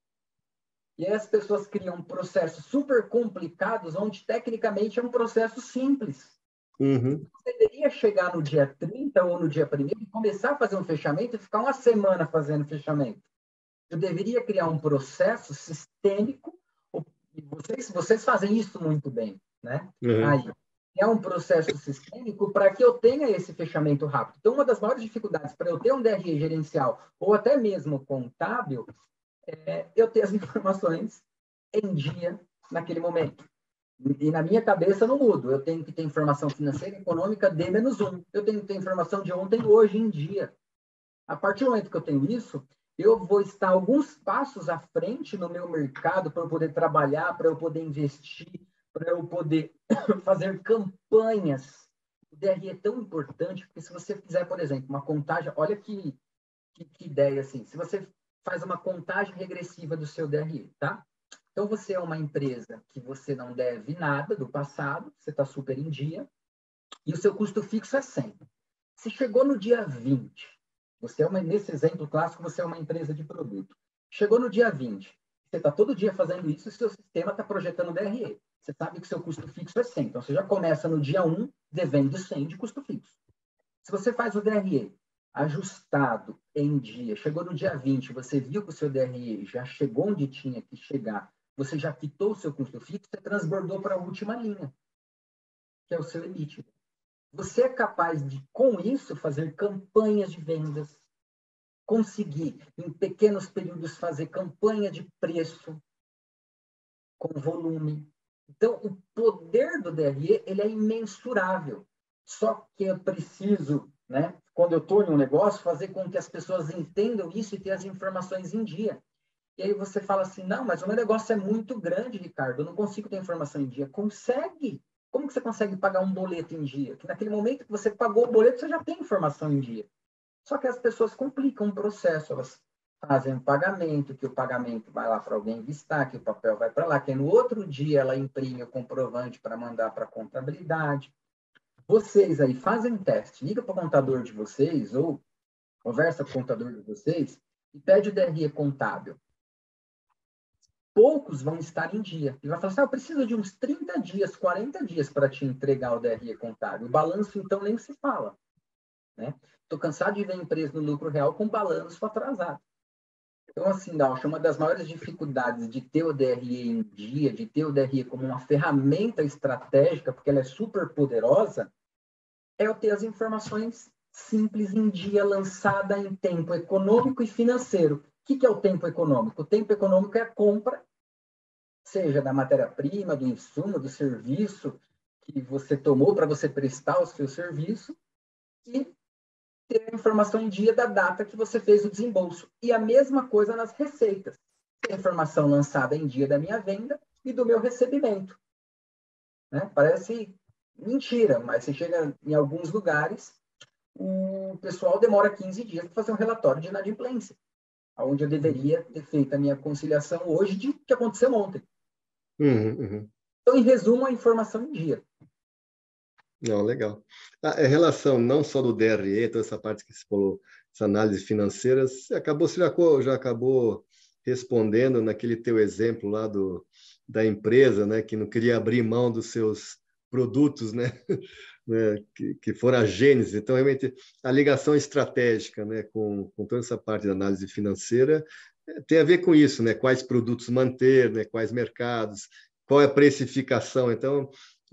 E aí as pessoas criam processos super complicados, onde tecnicamente é um processo simples. Uhum. Você deveria chegar no dia trinta ou no dia primeiro e começar a fazer um fechamento e ficar uma semana fazendo fechamento. Eu deveria criar um processo sistêmico, e vocês, vocês fazem isso muito bem, né? Uhum. Aí, é um processo sistêmico para que eu tenha esse fechamento rápido. Então, uma das maiores dificuldades para eu ter um D R E gerencial, ou até mesmo contábil, é eu ter as informações em dia naquele momento. E na minha cabeça eu não mudo. Eu tenho que ter informação financeira e econômica D menos um. Eu tenho que ter informação de ontem, hoje, em dia. A partir do momento que eu tenho isso, eu vou estar alguns passos à frente no meu mercado para eu poder trabalhar, para eu poder investir, para eu poder fazer campanhas. O D R E é tão importante, porque se você fizer, por exemplo, uma contagem, olha que, que, que ideia assim, se você faz uma contagem regressiva do seu D R E, tá? Então, você é uma empresa que você não deve nada do passado, você está super em dia, e o seu custo fixo é cem. Se chegou no dia vinte Você é uma, nesse exemplo clássico, você é uma empresa de produto. Chegou no dia vinte, você está todo dia fazendo isso e o seu sistema está projetando D R E. Você sabe que o seu custo fixo é cem. Então, você já começa no dia um devendo cem de custo fixo. Se você faz o D R E ajustado em dia, chegou no dia vinte, você viu que o seu D R E já chegou onde tinha que chegar, você já quitou o seu custo fixo, você transbordou para a última linha, que é o seu EBITDA. Você é capaz de, com isso, fazer campanhas de vendas, conseguir, em pequenos períodos, fazer campanha de preço com volume. Então, o poder do D R E ele é imensurável. Só que é preciso, né, quando eu estou em um negócio, fazer com que as pessoas entendam isso e ter as informações em dia. E aí você fala assim, não, mas o meu negócio é muito grande, Ricardo, eu não consigo ter informação em dia. Consegue! Como que você consegue pagar um boleto em dia? Que naquele momento que você pagou o boleto, você já tem informação em dia. Só que as pessoas complicam o processo, elas fazem um pagamento, que o pagamento vai lá para alguém vistar, que o papel vai para lá, que no outro dia ela imprime o comprovante para mandar para a contabilidade. Vocês aí fazem um teste, liga para o contador de vocês ou conversa com o contador de vocês e pede o D R E contábil. Poucos vão estar em dia. E vai falar assim, ah, eu preciso de uns trinta dias, quarenta dias para te entregar o D R E contábil. O balanço, então, nem se fala. Né? Estou cansado de ver empresa no lucro real com balanço atrasado. Então, assim, Dalcha, uma das maiores dificuldades de ter o D R E em dia, de ter o D R E como uma ferramenta estratégica, porque ela é super poderosa, é eu ter as informações simples em dia, lançada em tempo econômico e financeiro. O que, que é o tempo econômico? O tempo econômico é a compra, seja da matéria-prima, do insumo, do serviço que você tomou para você prestar o seu serviço e ter a informação em dia da data que você fez o desembolso. E a mesma coisa nas receitas. Ter a informação lançada em dia da minha venda e do meu recebimento. Né? Parece mentira, mas você chega em alguns lugares, o pessoal demora quinze dias para fazer um relatório de inadimplência, onde eu deveria ter feito a minha conciliação hoje de que aconteceu ontem. Uhum, uhum. Então, em resumo, a informação em dia. Não, legal. A relação não só do D R E, toda essa parte que você falou, essa análise financeira, você acabou, você já, já acabou respondendo naquele teu exemplo lá do, da empresa, né, que não queria abrir mão dos seus produtos, né, né que, que foram a gênese. Então, realmente, a ligação estratégica, né, com, com toda essa parte da análise financeira tem a ver com isso, né, quais produtos manter, né, quais mercados, qual é a precificação. Então,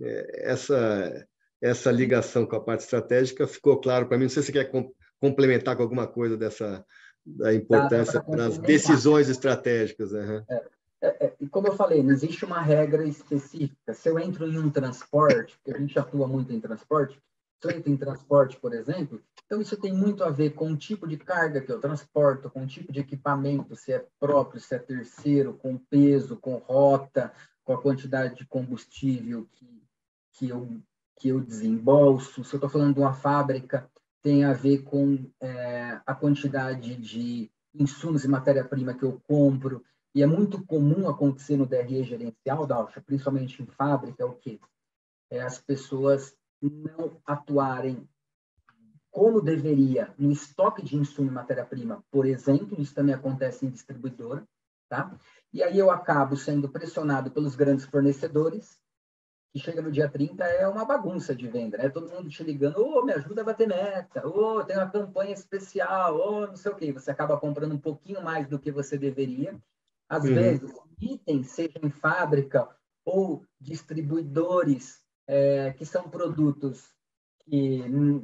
essa essa ligação com a parte estratégica ficou claro para mim. Não sei se você quer com, complementar com alguma coisa dessa da importância das decisões estratégicas. Uhum. É, é, é, e como eu falei, não existe uma regra específica. Se eu entro em um transporte, porque a gente atua muito em transporte, se eu entro em transporte, por exemplo, então isso tem muito a ver com o tipo de carga que eu transporto, com o tipo de equipamento, se é próprio, se é terceiro, com peso, com rota, com a quantidade de combustível que, que eu que eu desembolso. Se eu estou falando de uma fábrica, tem a ver com é, a quantidade de insumos e matéria-prima que eu compro. E é muito comum acontecer no D R E gerencial, Dalcha, principalmente em fábrica, é o quê? É as pessoas não atuarem como deveria no estoque de insumo e matéria-prima, por exemplo, isso também acontece em distribuidora, tá? E aí eu acabo sendo pressionado pelos grandes fornecedores, que chega no dia trinta é uma bagunça de venda, né? Todo mundo te ligando, ô, oh, me ajuda a bater meta, ô, oh, tem uma campanha especial, ô, oh, não sei o quê. Você acaba comprando um pouquinho mais do que você deveria. Às uhum. vezes, itens, seja em fábrica ou distribuidores, é, que são produtos que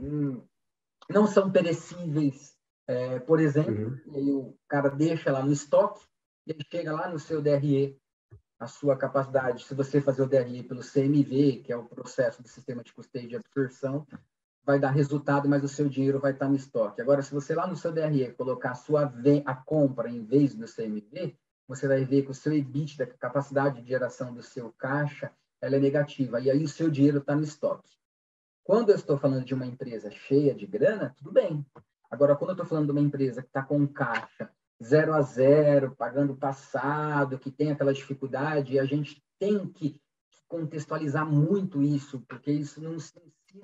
não são perecíveis, é, por exemplo, uhum. e aí o cara deixa lá no estoque, e ele chega lá no seu D R E, a sua capacidade, se você fazer o D R E pelo C M V, que é o processo do sistema de custeio de absorção, vai dar resultado, mas o seu dinheiro vai estar no estoque. Agora, se você lá no seu D R E colocar a sua a compra em vez do C M V, você vai ver que o seu EBITDA, a capacidade de geração do seu caixa, ela é negativa, e aí o seu dinheiro está no estoque. Quando eu estou falando de uma empresa cheia de grana, tudo bem. Agora, quando eu estou falando de uma empresa que está com caixa zero a zero, pagando passado, que tem aquela dificuldade, e a gente tem que contextualizar muito isso, porque isso não se ensina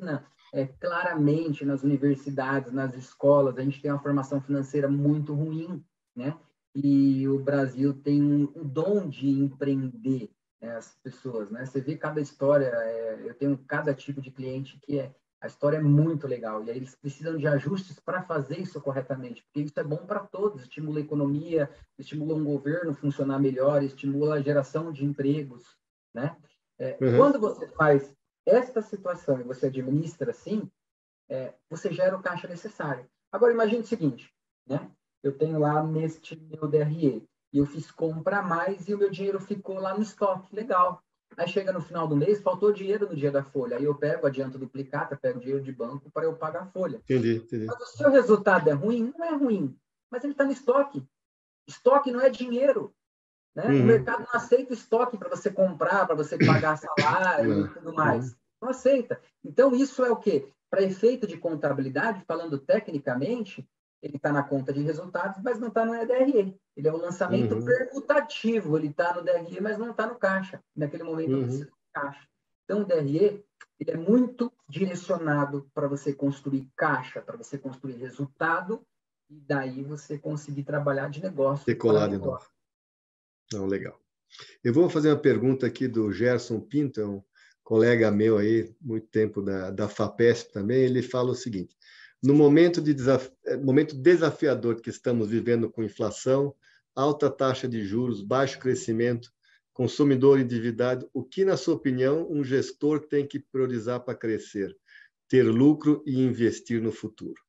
é, claramente nas universidades, nas escolas, a gente tem uma formação financeira muito ruim, né? E o Brasil tem um, um dom de empreender, né, as pessoas, né? Você vê cada história, é, eu tenho cada tipo de cliente que é, a história é muito legal, e aí eles precisam de ajustes para fazer isso corretamente, porque isso é bom para todos, estimula a economia, estimula um governo funcionar melhor, estimula a geração de empregos, né? É, Uhum. quando você faz esta situação e você administra assim, é, você gera o caixa necessário. Agora, imagine o seguinte, né? Eu tenho lá neste meu D R E, e eu fiz compra a mais e o meu dinheiro ficou lá no estoque, legal. Aí chega no final do mês, faltou dinheiro no dia da folha, aí eu pego, adianto duplicata, pego dinheiro de banco para eu pagar a folha. Entendi, entendi. Mas o seu resultado é ruim? Não é ruim, mas ele está no estoque. Estoque não é dinheiro, né? O Uhum. mercado não aceita estoque para você comprar, para você pagar salário e Não. tudo Uhum. mais. Não aceita. Então, isso é o quê? Para efeito de contabilidade, falando tecnicamente, ele está na conta de resultados, mas não está no E D R E. Ele é um lançamento Uhum. permutativo. Ele está no D R E, mas não está no caixa. Naquele momento, eu preciso Uhum. de caixa. Então, o D R E ele é muito direcionado para você construir caixa, para você construir resultado, e daí você conseguir trabalhar de negócio para Decolar de novo. negócio. Não, legal. Eu vou fazer uma pergunta aqui do Gerson Pinto, um colega meu aí, muito tempo da, da FAPESP também. Ele fala o seguinte: no momento, de desaf... momento desafiador que estamos vivendo com inflação, alta taxa de juros, baixo crescimento, consumidor endividado, o que, na sua opinião, um gestor tem que priorizar para crescer, ter lucro e investir no futuro?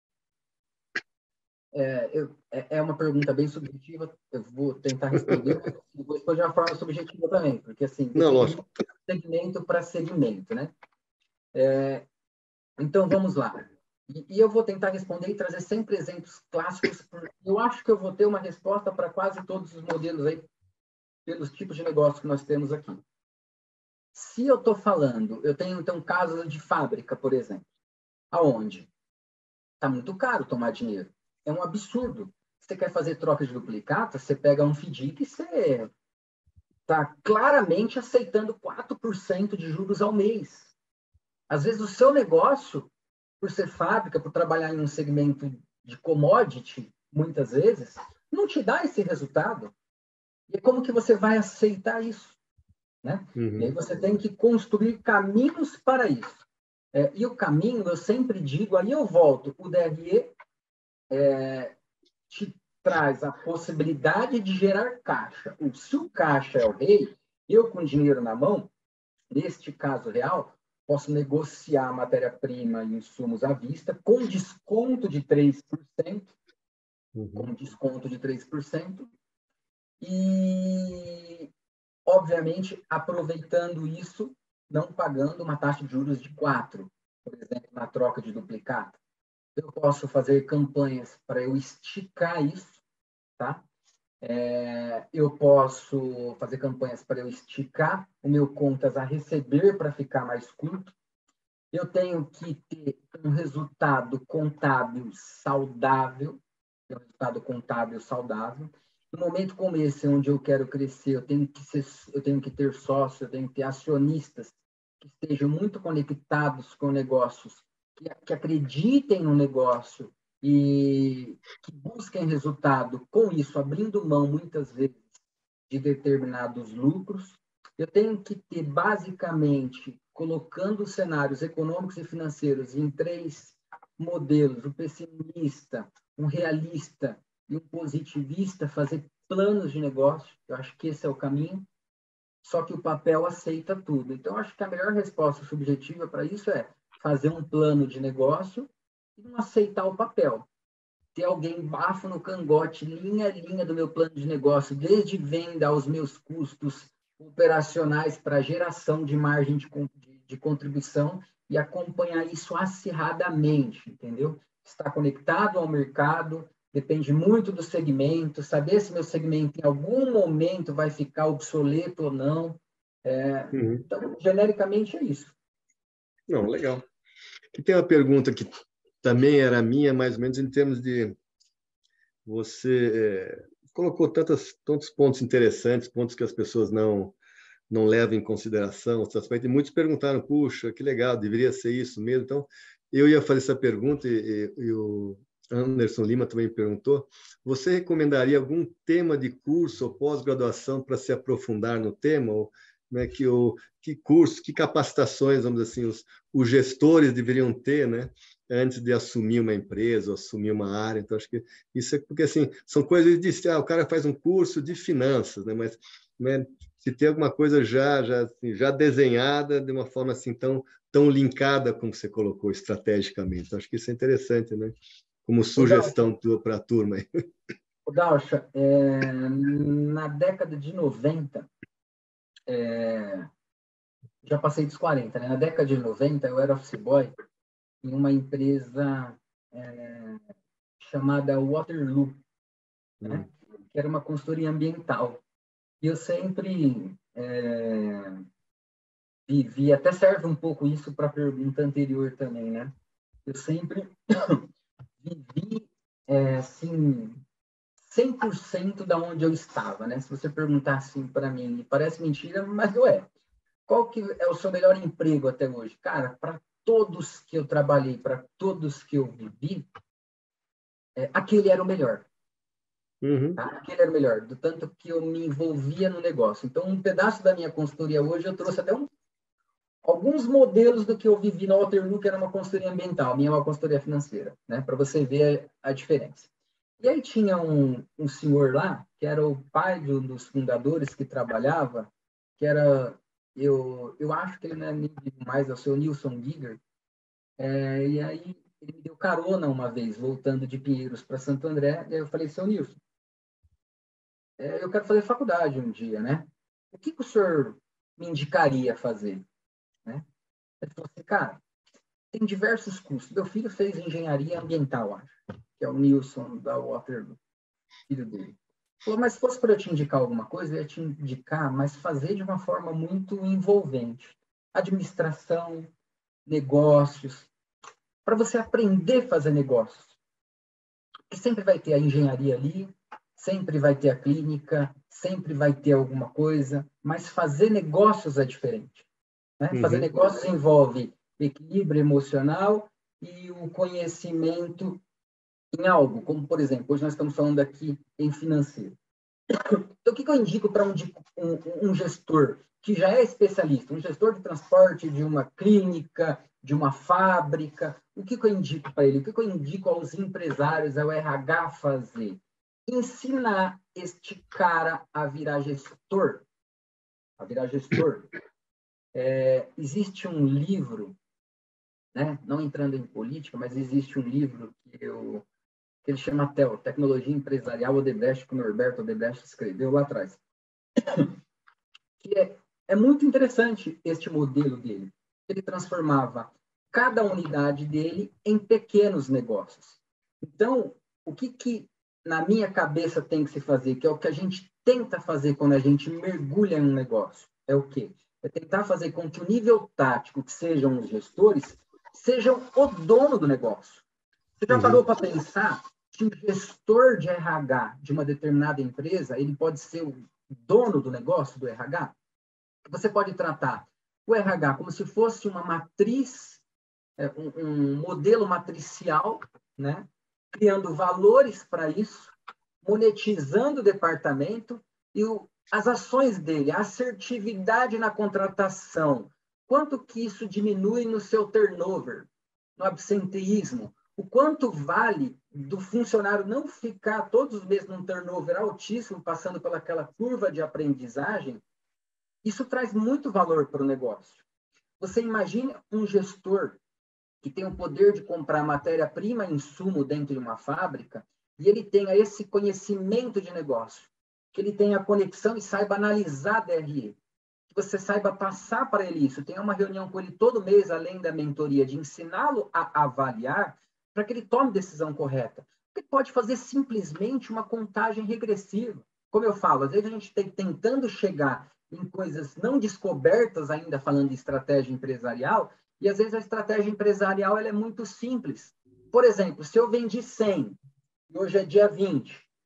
É, eu, é, é uma pergunta bem subjetiva, eu vou tentar responder, mas assim, vou responder de uma forma subjetiva também, porque assim, Não, depende lógico. muito de segmento para segmento, né? É, então, vamos lá. E, e eu vou tentar responder e trazer sempre exemplos clássicos, porque eu acho que eu vou ter uma resposta para quase todos os modelos aí, pelos tipos de negócio que nós temos aqui. Se eu estou falando, eu tenho então casos de fábrica, por exemplo, aonde está muito caro tomar dinheiro. É um absurdo. Você quer fazer troca de duplicata, você pega um FDIC e você está claramente aceitando quatro por cento de juros ao mês. Às vezes o seu negócio, por ser fábrica, por trabalhar em um segmento de commodity, muitas vezes, não te dá esse resultado. E como que você vai aceitar isso? Né? E aí Uhum. você tem que construir caminhos para isso. É, e o caminho, eu sempre digo, aí eu volto, o D R E é, te traz a possibilidade de gerar caixa. Se o caixa é o rei, eu com dinheiro na mão, neste caso real, posso negociar matéria-prima e insumos à vista com desconto de três por cento, Uhum. com desconto de três por cento, e, obviamente, aproveitando isso, não pagando uma taxa de juros de quatro por por exemplo, na troca de duplicata. Eu posso fazer campanhas para eu esticar isso, tá? É, eu posso fazer campanhas para eu esticar o meu contas a receber para ficar mais curto. Eu tenho que ter um resultado contábil saudável, um resultado contábil saudável. No momento como esse, onde eu quero crescer, eu tenho que ser, eu tenho que ter sócios, eu tenho que ter acionistas que estejam muito conectados com negócios, que, que acreditem no negócio e que busquem resultado com isso, abrindo mão muitas vezes de determinados lucros. Eu tenho que ter, basicamente, colocando os cenários econômicos e financeiros em três modelos, um pessimista, um realista e um positivista, fazer planos de negócio. Eu acho que esse é o caminho, só que o papel aceita tudo. Então, acho que a melhor resposta subjetiva para isso é fazer um plano de negócio e não aceitar o papel. Ter alguém bafo no cangote, linha a linha do meu plano de negócio, desde venda aos meus custos operacionais para geração de margem de, de, de contribuição e acompanhar isso acirradamente, entendeu? Estar conectado ao mercado, depende muito do segmento, saber se meu segmento em algum momento vai ficar obsoleto ou não. É, Uhum. então, genericamente é isso. Não, legal. E tem uma pergunta que também era minha, mais ou menos, em termos de você é, colocou tantos, tantos pontos interessantes, pontos que as pessoas não, não leva em consideração esse aspecto. E muitos perguntaram, puxa, que legal, deveria ser isso mesmo. Então, eu ia fazer essa pergunta e, e, e o Anderson Lima também perguntou, você recomendaria algum tema de curso ou pós-graduação para se aprofundar no tema? Ou, né, que, o, que cursos, que capacitações, vamos dizer assim, os, os gestores deveriam ter, né, antes de assumir uma empresa, ou assumir uma área? Então, acho que isso é porque, assim, são coisas de... Ah, o cara faz um curso de finanças, né, mas... Né, se tem alguma coisa já, já, assim, já desenhada de uma forma assim tão, tão linkada como você colocou estrategicamente. Então, acho que isso é interessante, né? Como sugestão para a turma. O Dalcha, é, na década de noventa, é, já passei dos quarenta, né? Na década de noventa, eu era office boy em uma empresa é, chamada Waterloo, né? Hum. Que era uma consultoria ambiental. E eu sempre é, vivi, até serve um pouco isso para a pergunta anterior também, né? Eu sempre vivi, é, assim, cem por cento da onde eu estava, né? Se você perguntar assim para mim, parece mentira, mas não é. Qual que é o seu melhor emprego até hoje? Cara, para todos que eu trabalhei, para todos que eu vivi, é, aquele era o melhor. Uhum. Tá? Aquele era o melhor, do tanto que eu me envolvia no negócio. Então, um pedaço da minha consultoria hoje, eu trouxe até um, alguns modelos do que eu vivi na Waterloo, que era uma consultoria ambiental, a minha é uma consultoria financeira, né? Para você ver a, a diferença. E aí tinha um, um senhor lá, que era o pai de um dos fundadores que trabalhava, que era, eu, eu acho que ele não é nem mais, é o seu Nilson Giger, é, e aí ele me deu carona uma vez, voltando de Pinheiros para Santo André, e aí eu falei, seu Nilson, é, eu quero fazer faculdade um dia, né? O que, que o senhor me indicaria fazer? Né? Ele falou assim, cara, tem diversos cursos. Meu filho fez engenharia ambiental, acho, que é o Nilson da Waterloo, filho dele. Falou, mas se fosse para eu te indicar alguma coisa, eu ia te indicar, mas fazer de uma forma muito envolvente. Administração, negócios, para você aprender a fazer negócios. E sempre vai ter a engenharia ali, sempre vai ter a clínica, sempre vai ter alguma coisa, mas fazer negócios é diferente. Né? Uhum. Fazer negócios envolve equilíbrio emocional e o conhecimento em algo, como, por exemplo, hoje nós estamos falando aqui em financeiro. Então, o que eu indico para um, um, um gestor que já é especialista, um gestor de transporte de uma clínica, de uma fábrica, o que eu indico para ele? O que eu indico aos empresários, ao R H fazer? Ensinar este cara a virar gestor. A virar gestor. É, existe um livro, né? Não entrando em política, mas existe um livro que eu que ele chama T E L, Tecnologia Empresarial Odebrecht, que o Norberto Odebrecht escreveu lá atrás. Que é, é muito interessante este modelo dele. Ele transformava cada unidade dele em pequenos negócios. Então, o que, que na minha cabeça tem que se fazer, que é o que a gente tenta fazer quando a gente mergulha em um negócio, é o quê? É tentar fazer com que o nível tático, que sejam os gestores, sejam o dono do negócio. Você já parou uhum. para pensar que o gestor de R H de uma determinada empresa, ele pode ser o dono do negócio do R H? Você pode tratar o R H como se fosse uma matriz, um, um modelo matricial, né? Criando valores para isso, monetizando o departamento e o, as ações dele, a assertividade na contratação, quanto que isso diminui no seu turnover, no absenteísmo, o quanto vale do funcionário não ficar todos os meses num turnover altíssimo, passando pelaquela curva de aprendizagem. Isso traz muito valor para o negócio. Você imagina um gestor que tem o poder de comprar matéria-prima, insumo dentro de uma fábrica, e ele tenha esse conhecimento de negócio, que ele tenha a conexão e saiba analisar D R E, que você saiba passar para ele isso, tenha uma reunião com ele todo mês, além da mentoria, de ensiná-lo a avaliar, para que ele tome decisão correta. Ele pode fazer simplesmente uma contagem regressiva. Como eu falo, às vezes a gente está tentando chegar em coisas não descobertas ainda, falando de estratégia empresarial, e às vezes a estratégia empresarial ela é muito simples. Por exemplo, se eu vendi cem, e hoje é dia vinte,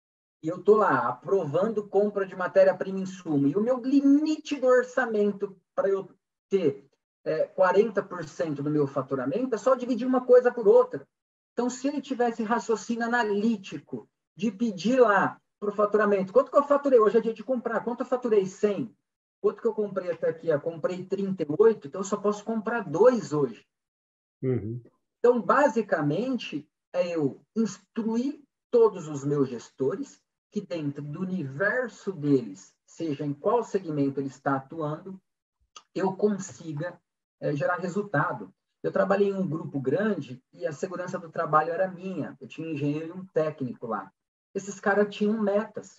e eu estou lá aprovando compra de matéria-prima e insumo, e o meu limite do orçamento para eu ter é, quarenta por cento do meu faturamento é só dividir uma coisa por outra. Então, se ele tivesse raciocínio analítico de pedir lá para o faturamento, quanto que eu faturei? Hoje é dia de comprar, quanto eu faturei? cem. Quanto que eu comprei até aqui? Eu comprei trinta e oito, então eu só posso comprar dois hoje. Uhum. Então, basicamente, é eu instruir todos os meus gestores que dentro do universo deles, seja em qual segmento ele está atuando, eu consiga é, gerar resultado. Eu trabalhei em um grupo grande e a segurança do trabalho era minha. Eu tinha um engenheiro e um técnico lá. Esses caras tinham metas.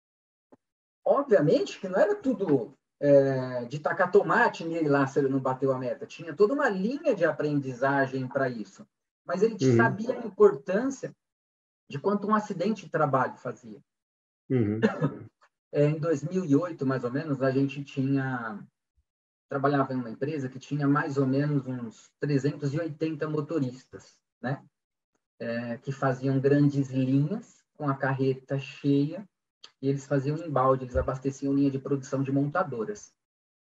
Obviamente que não era tudo é, de tacar tomate nele lá se ele não bateu a meta. Tinha toda uma linha de aprendizagem para isso. Mas ele Uhum. sabia a importância de quanto um acidente de trabalho fazia. Uhum. É, em dois mil e oito, mais ou menos, a gente tinha... trabalhava em uma empresa que tinha mais ou menos uns trezentos e oitenta motoristas, né? É, que faziam grandes linhas com a carreta cheia e eles faziam embalde, eles abasteciam linha de produção de montadoras.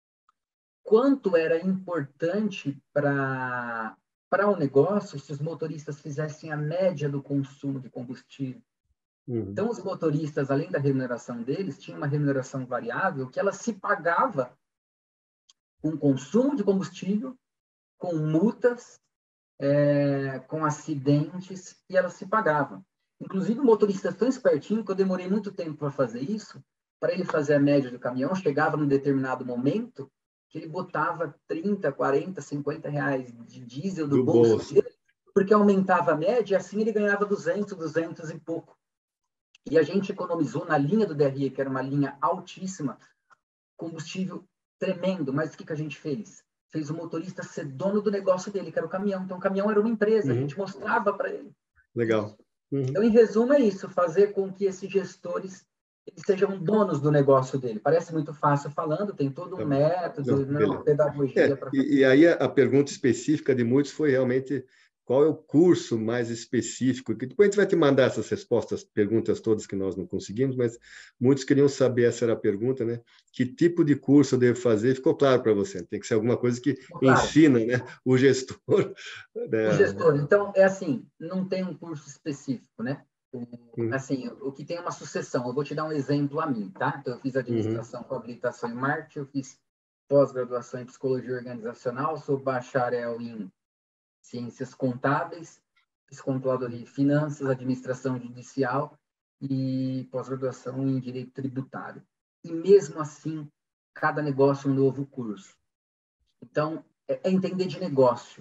Quanto era importante para para o um negócio se os motoristas fizessem a média do consumo de combustível. Uhum. Então, os motoristas, além da remuneração deles, tinham uma remuneração variável que ela se pagava com consumo de combustível, com multas, é, com acidentes, e ela se pagava. Inclusive, o motorista tão espertinho que eu demorei muito tempo para fazer isso, para ele fazer a média do caminhão, chegava num determinado momento que ele botava trinta, quarenta, cinquenta reais de diesel do, Do bolso, bolso. dele, porque aumentava a média, e assim ele ganhava duzentos, duzentos e pouco. E a gente economizou na linha do D R E, que era uma linha altíssima, combustível tremendo. Mas o que, que a gente fez? Fez o motorista ser dono do negócio dele, que era o caminhão. Então, o caminhão era uma empresa, Uhum. a gente mostrava para ele. Legal. Uhum. Então, em resumo, é isso, fazer com que esses gestores eles sejam donos do negócio dele. Parece muito fácil falando, tem todo um Tá bom. método, Não, né, uma beleza. pedagogia É, para fazer. e, e aí a, a pergunta específica de muitos foi realmente qual é o curso mais específico, que depois a gente vai te mandar essas respostas, perguntas todas que nós não conseguimos, mas muitos queriam saber, essa era a pergunta, né? Que tipo de curso eu devo fazer? Ficou claro para você, tem que ser alguma coisa que Claro, ensina, né, o gestor. o Né? gestor. Então, é assim, não tem um curso específico, né? O, Uhum, assim, o que tem é uma sucessão. Eu vou te dar um exemplo a mim, tá? Então, eu fiz uhum, administração com habilitação em marketing, eu fiz pós-graduação em psicologia organizacional, sou bacharel em ciências contábeis, fiz controladoria de finanças, administração judicial e pós-graduação em direito tributário. E mesmo assim, cada negócio é um novo curso. Então, é, é entender de negócio.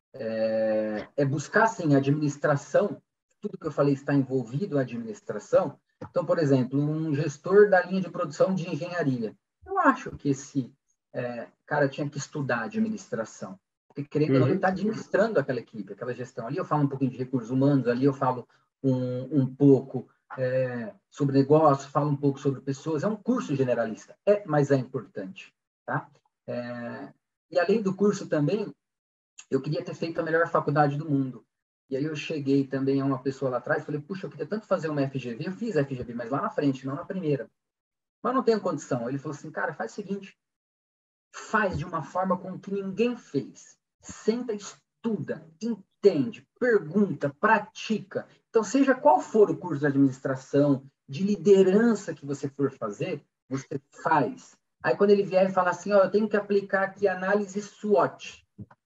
É, é buscar, sim, a administração, tudo que eu falei está envolvido a administração. Então, por exemplo, um gestor da linha de produção de engenharia. Eu acho que esse é, cara tinha que estudar administração, porque, querendo ou não, ele uhum, está administrando aquela equipe, aquela gestão. Ali eu falo um pouquinho de recursos humanos, ali eu falo um, um pouco é, sobre negócio, falo um pouco sobre pessoas. É um curso generalista, é, mas é importante. Tá? É, e além do curso também, eu queria ter feito a melhor faculdade do mundo. E aí eu cheguei também a uma pessoa lá atrás, falei, puxa, eu queria tanto fazer uma F G V, eu fiz a F G V, mas lá na frente, não na primeira. Mas não tenho condição. Ele falou assim, cara, faz o seguinte, faz de uma forma com que ninguém fez. Senta, estuda, entende, pergunta, pratica. Então, seja qual for o curso de administração, de liderança que você for fazer, você faz. Aí, quando ele vier e falar assim, ó, eu tenho que aplicar aqui análise SWOT,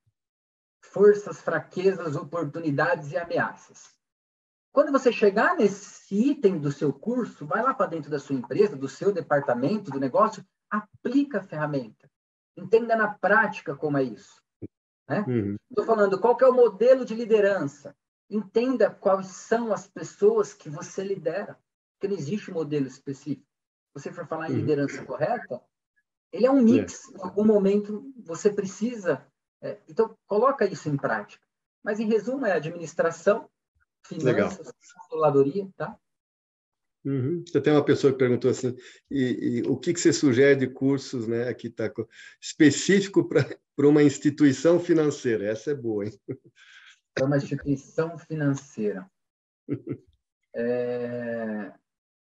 forças, fraquezas, oportunidades e ameaças. Quando você chegar nesse item do seu curso, vai lá para dentro da sua empresa, do seu departamento, do negócio, aplica a ferramenta. Entenda na prática como é isso. Né? uhum. Estou falando qual que é o modelo de liderança. Entenda quais são as pessoas que você lidera. Porque não existe um modelo específico. Se você for falar em Uhum. liderança correta, ele é um É, mix. Em algum momento você precisa... É, então, coloca isso em prática. Mas, em resumo, é administração, legal. finanças, controladoria, tá? Uhum. Você tem uma pessoa que perguntou assim, e, e o que, que você sugere de cursos, né, aqui tá, específico para uma instituição financeira? Essa é boa, hein? Para uma instituição financeira. É...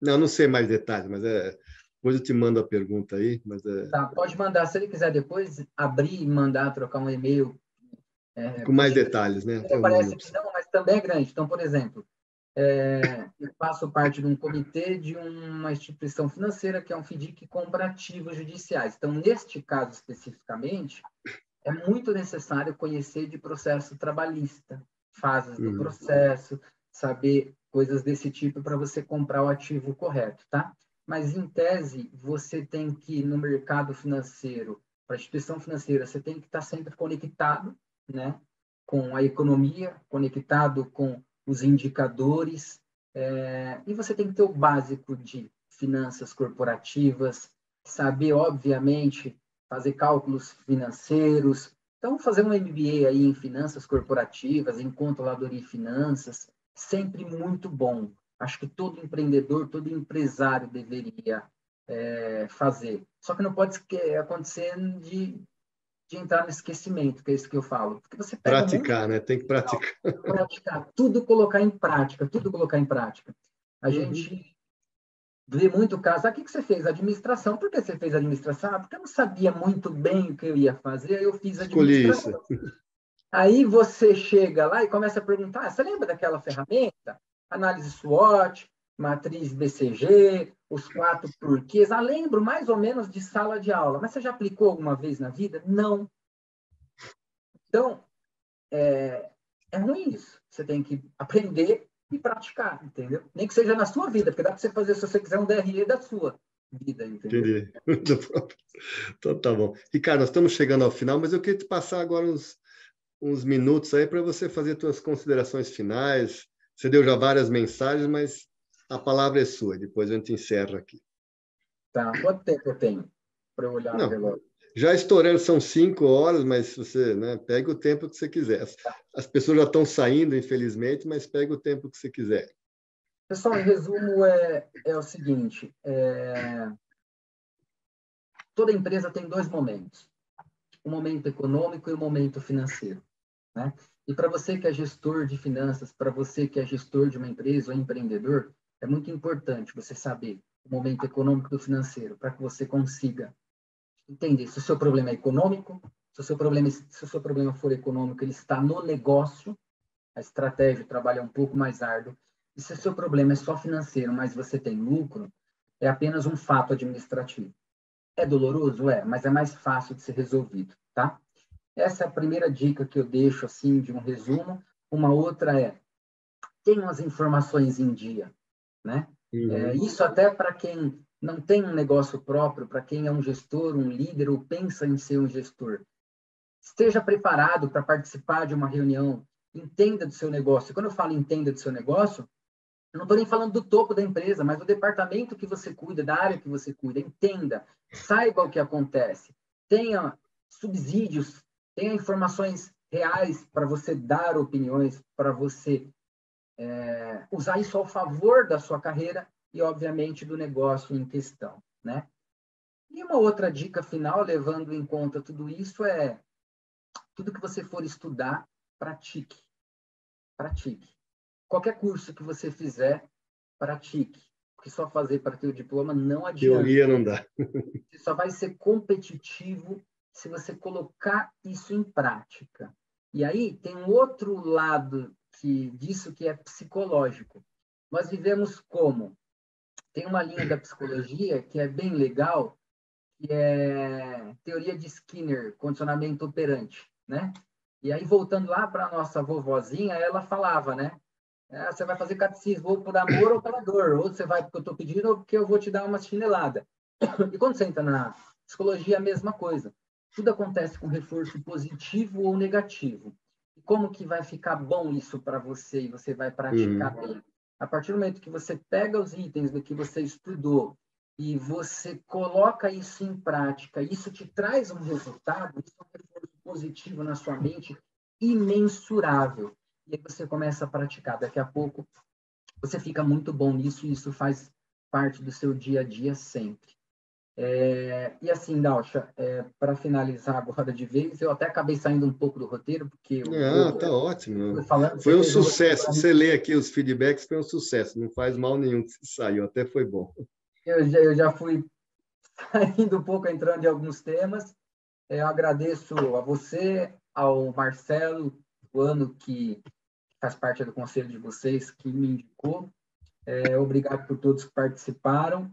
Não, não sei mais detalhes, mas é... depois eu te mando a pergunta aí. Mas é... Tá, pode mandar, se ele quiser depois abrir e mandar, trocar um e-mail. É, Com mais poxa, detalhes, né? Tem um parece número. que não, mas também é grande. Então, por exemplo, é, eu faço parte de um comitê de uma instituição financeira que é um FDIC que compra ativos judiciais. Então, neste caso especificamente, é muito necessário conhecer de processo trabalhista, fases do Uhum. processo, saber coisas desse tipo para você comprar o ativo correto, tá? Mas, em tese, você tem que, no mercado financeiro, para a instituição financeira, você tem que estar sempre conectado, né, com a economia, conectado com os indicadores, é, e você tem que ter o básico de finanças corporativas, saber, obviamente, fazer cálculos financeiros. Então, fazer um M B A aí em finanças corporativas, em controladoria e finanças, sempre muito bom. Acho que todo empreendedor, todo empresário deveria é, fazer. Só que não pode acontecer de, de entrar no esquecimento, que é isso que eu falo. Porque você pega um monte Praticar, né? Tem que de praticar. praticar, tudo colocar em prática, tudo colocar em prática. A Uhum. gente vê muito caso. Ah, o que você fez? Administração. Por que você fez administração? Ah, porque eu não sabia muito bem o que eu ia fazer, aí eu fiz Escolhi isso. administração. Aí você chega lá e começa a perguntar, ah, você lembra daquela ferramenta? Análise SWOT, matriz B C G, os quatro porquês. Ah, lembro mais ou menos de sala de aula. Mas você já aplicou alguma vez na vida? Não. Então, é, é ruim isso. Você tem que aprender e praticar, entendeu? Nem que seja na sua vida, porque dá para você fazer, se você quiser, um D R E da sua vida, entendeu? Entendi. Então tá bom. Ricardo, nós estamos chegando ao final, mas eu queria te passar agora uns, uns minutos aí para você fazer suas considerações finais. Você deu já várias mensagens, mas a palavra é sua. Depois a gente encerra aqui. Tá. Quanto tempo eu tenho para eu olhar no Não, relógio? já estourando, são cinco horas, mas você, né, pega o tempo que você quiser. As, as pessoas já estão saindo, infelizmente, mas pega o tempo que você quiser. Pessoal, em resumo, é, é o seguinte: é, toda empresa tem dois momentos, o momento econômico e o momento financeiro, né? E para você que é gestor de finanças, para você que é gestor de uma empresa ou empreendedor, é muito importante você saber o momento econômico do financeiro, para que você consiga entender se o seu problema é econômico, se o seu problema, se o seu problema for econômico, ele está no negócio, a estratégia, o trabalho é um pouco mais árduo. E se o seu problema é só financeiro, mas você tem lucro, é apenas um fato administrativo. É doloroso? É, mas é mais fácil de ser resolvido, tá? Essa é a primeira dica que eu deixo, assim, de um resumo. Uma outra é, tenham as informações em dia, né? É, Uhum. isso até para quem não tem um negócio próprio, para quem é um gestor, um líder ou pensa em ser um gestor. Esteja preparado para participar de uma reunião, entenda do seu negócio. E quando eu falo entenda do seu negócio, eu não estou nem falando do topo da empresa, mas do departamento que você cuida, da área que você cuida. Entenda, saiba o que acontece, tenha subsídios, tenha informações reais para você dar opiniões, para você é, usar isso ao favor da sua carreira e, obviamente, do negócio em questão, né? E uma outra dica final, levando em conta tudo isso, é tudo que você for estudar, pratique. Pratique. Qualquer curso que você fizer, pratique. Porque só fazer para ter o diploma não adianta. Teoria não dá. Você só vai ser competitivo se você colocar isso em prática. E aí tem um outro lado que, disso que é psicológico. Nós vivemos como? Tem uma linha da psicologia que é bem legal, que é teoria de Skinner, condicionamento operante, né? E aí, voltando lá para a nossa vovozinha, ela falava, né? É, você vai fazer catecismo ou por amor ou pela dor, ou você vai porque eu estou pedindo ou porque eu vou te dar uma chinelada. E quando você entra na psicologia, é a mesma coisa. Tudo acontece com reforço positivo ou negativo. E como que vai ficar bom isso para você e você vai praticar Uhum. bem? A partir do momento que você pega os itens do que você estudou e você coloca isso em prática, isso te traz um resultado, isso é um reforço positivo na sua mente imensurável. E aí você começa a praticar. Daqui a pouco você fica muito bom nisso e isso faz parte do seu dia a dia sempre. É, e assim, Dalcha, é, para finalizar agora de vez, eu até acabei saindo um pouco do roteiro, porque o Ah, tá roteiro, ótimo. falando, você Foi um fez o roteiro sucesso. para mim. Você lê aqui os feedbacks, foi um sucesso. Não faz mal nenhum que saiu, até foi bom. Eu já, eu já fui saindo um pouco, entrando em alguns temas. É, eu agradeço a você, ao Marcelo, o ano que faz parte do conselho de vocês, que me indicou. É, obrigado por todos que participaram.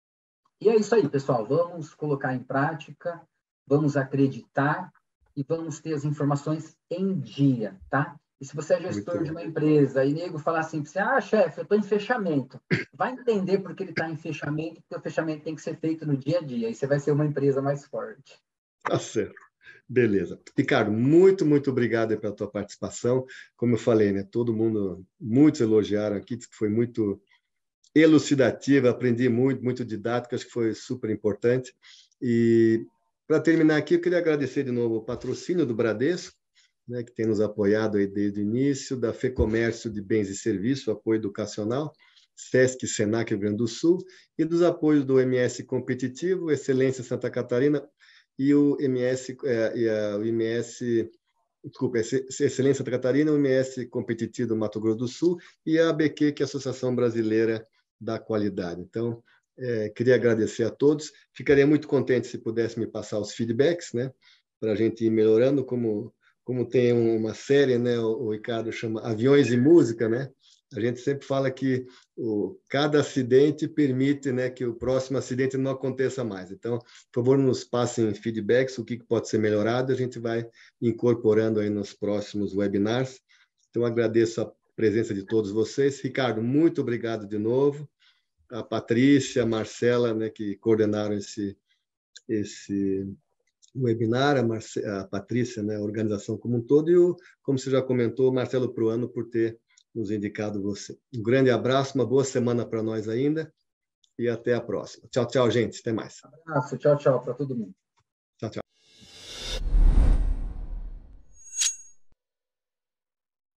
E é isso aí, pessoal. Vamos colocar em prática, vamos acreditar e vamos ter as informações em dia, tá? E se você é Muito gestor de bom. uma empresa e nego falar assim para você, ah, chefe, eu estou em fechamento, vai entender por que ele está em fechamento, porque o fechamento tem que ser feito no dia a dia, e você vai ser uma empresa mais forte. Tá certo. Beleza. Ricardo, muito, muito obrigado aí pela tua participação. Como eu falei, né? Todo mundo, muitos elogiaram aqui, disse que foi muito elucidativa, aprendi muito, muito didático, acho que foi super importante. E para terminar aqui, eu queria agradecer de novo o patrocínio do Bradesco, né, que tem nos apoiado aí desde o início, da FEComércio de Bens e Serviços, apoio educacional, SESC e Senac Rio Grande do Sul, e dos apoios do M S Competitivo, Excelência Santa Catarina, e o M S, é, e a, o M S, desculpa, Excelência Santa Catarina, o M S Competitivo do Mato Grosso do Sul, e a A B Q, que é a Associação Brasileira da Qualidade. Então, é, queria agradecer a todos. Ficaria muito contente se pudesse me passar os feedbacks, né, para a gente ir melhorando, como como tem uma série, né, o, o Ricardo chama Aviões e Música, né? A gente sempre fala que o, cada acidente permite, né, que o próximo acidente não aconteça mais. Então, por favor, nos passem feedbacks, o que pode ser melhorado, a gente vai incorporando aí nos próximos webinars. Então, agradeço a presença de todos vocês. Ricardo, muito obrigado de novo. A Patrícia, a Marcela, né, que coordenaram esse, esse webinar, a, Marce... a Patrícia, né, a organização como um todo, e, o, como você já comentou, o Marcelo Pruano, por ter nos indicado você. Um grande abraço, uma boa semana para nós ainda, e até a próxima. Tchau, tchau, gente. Até mais. Um abraço, tchau, tchau para todo mundo.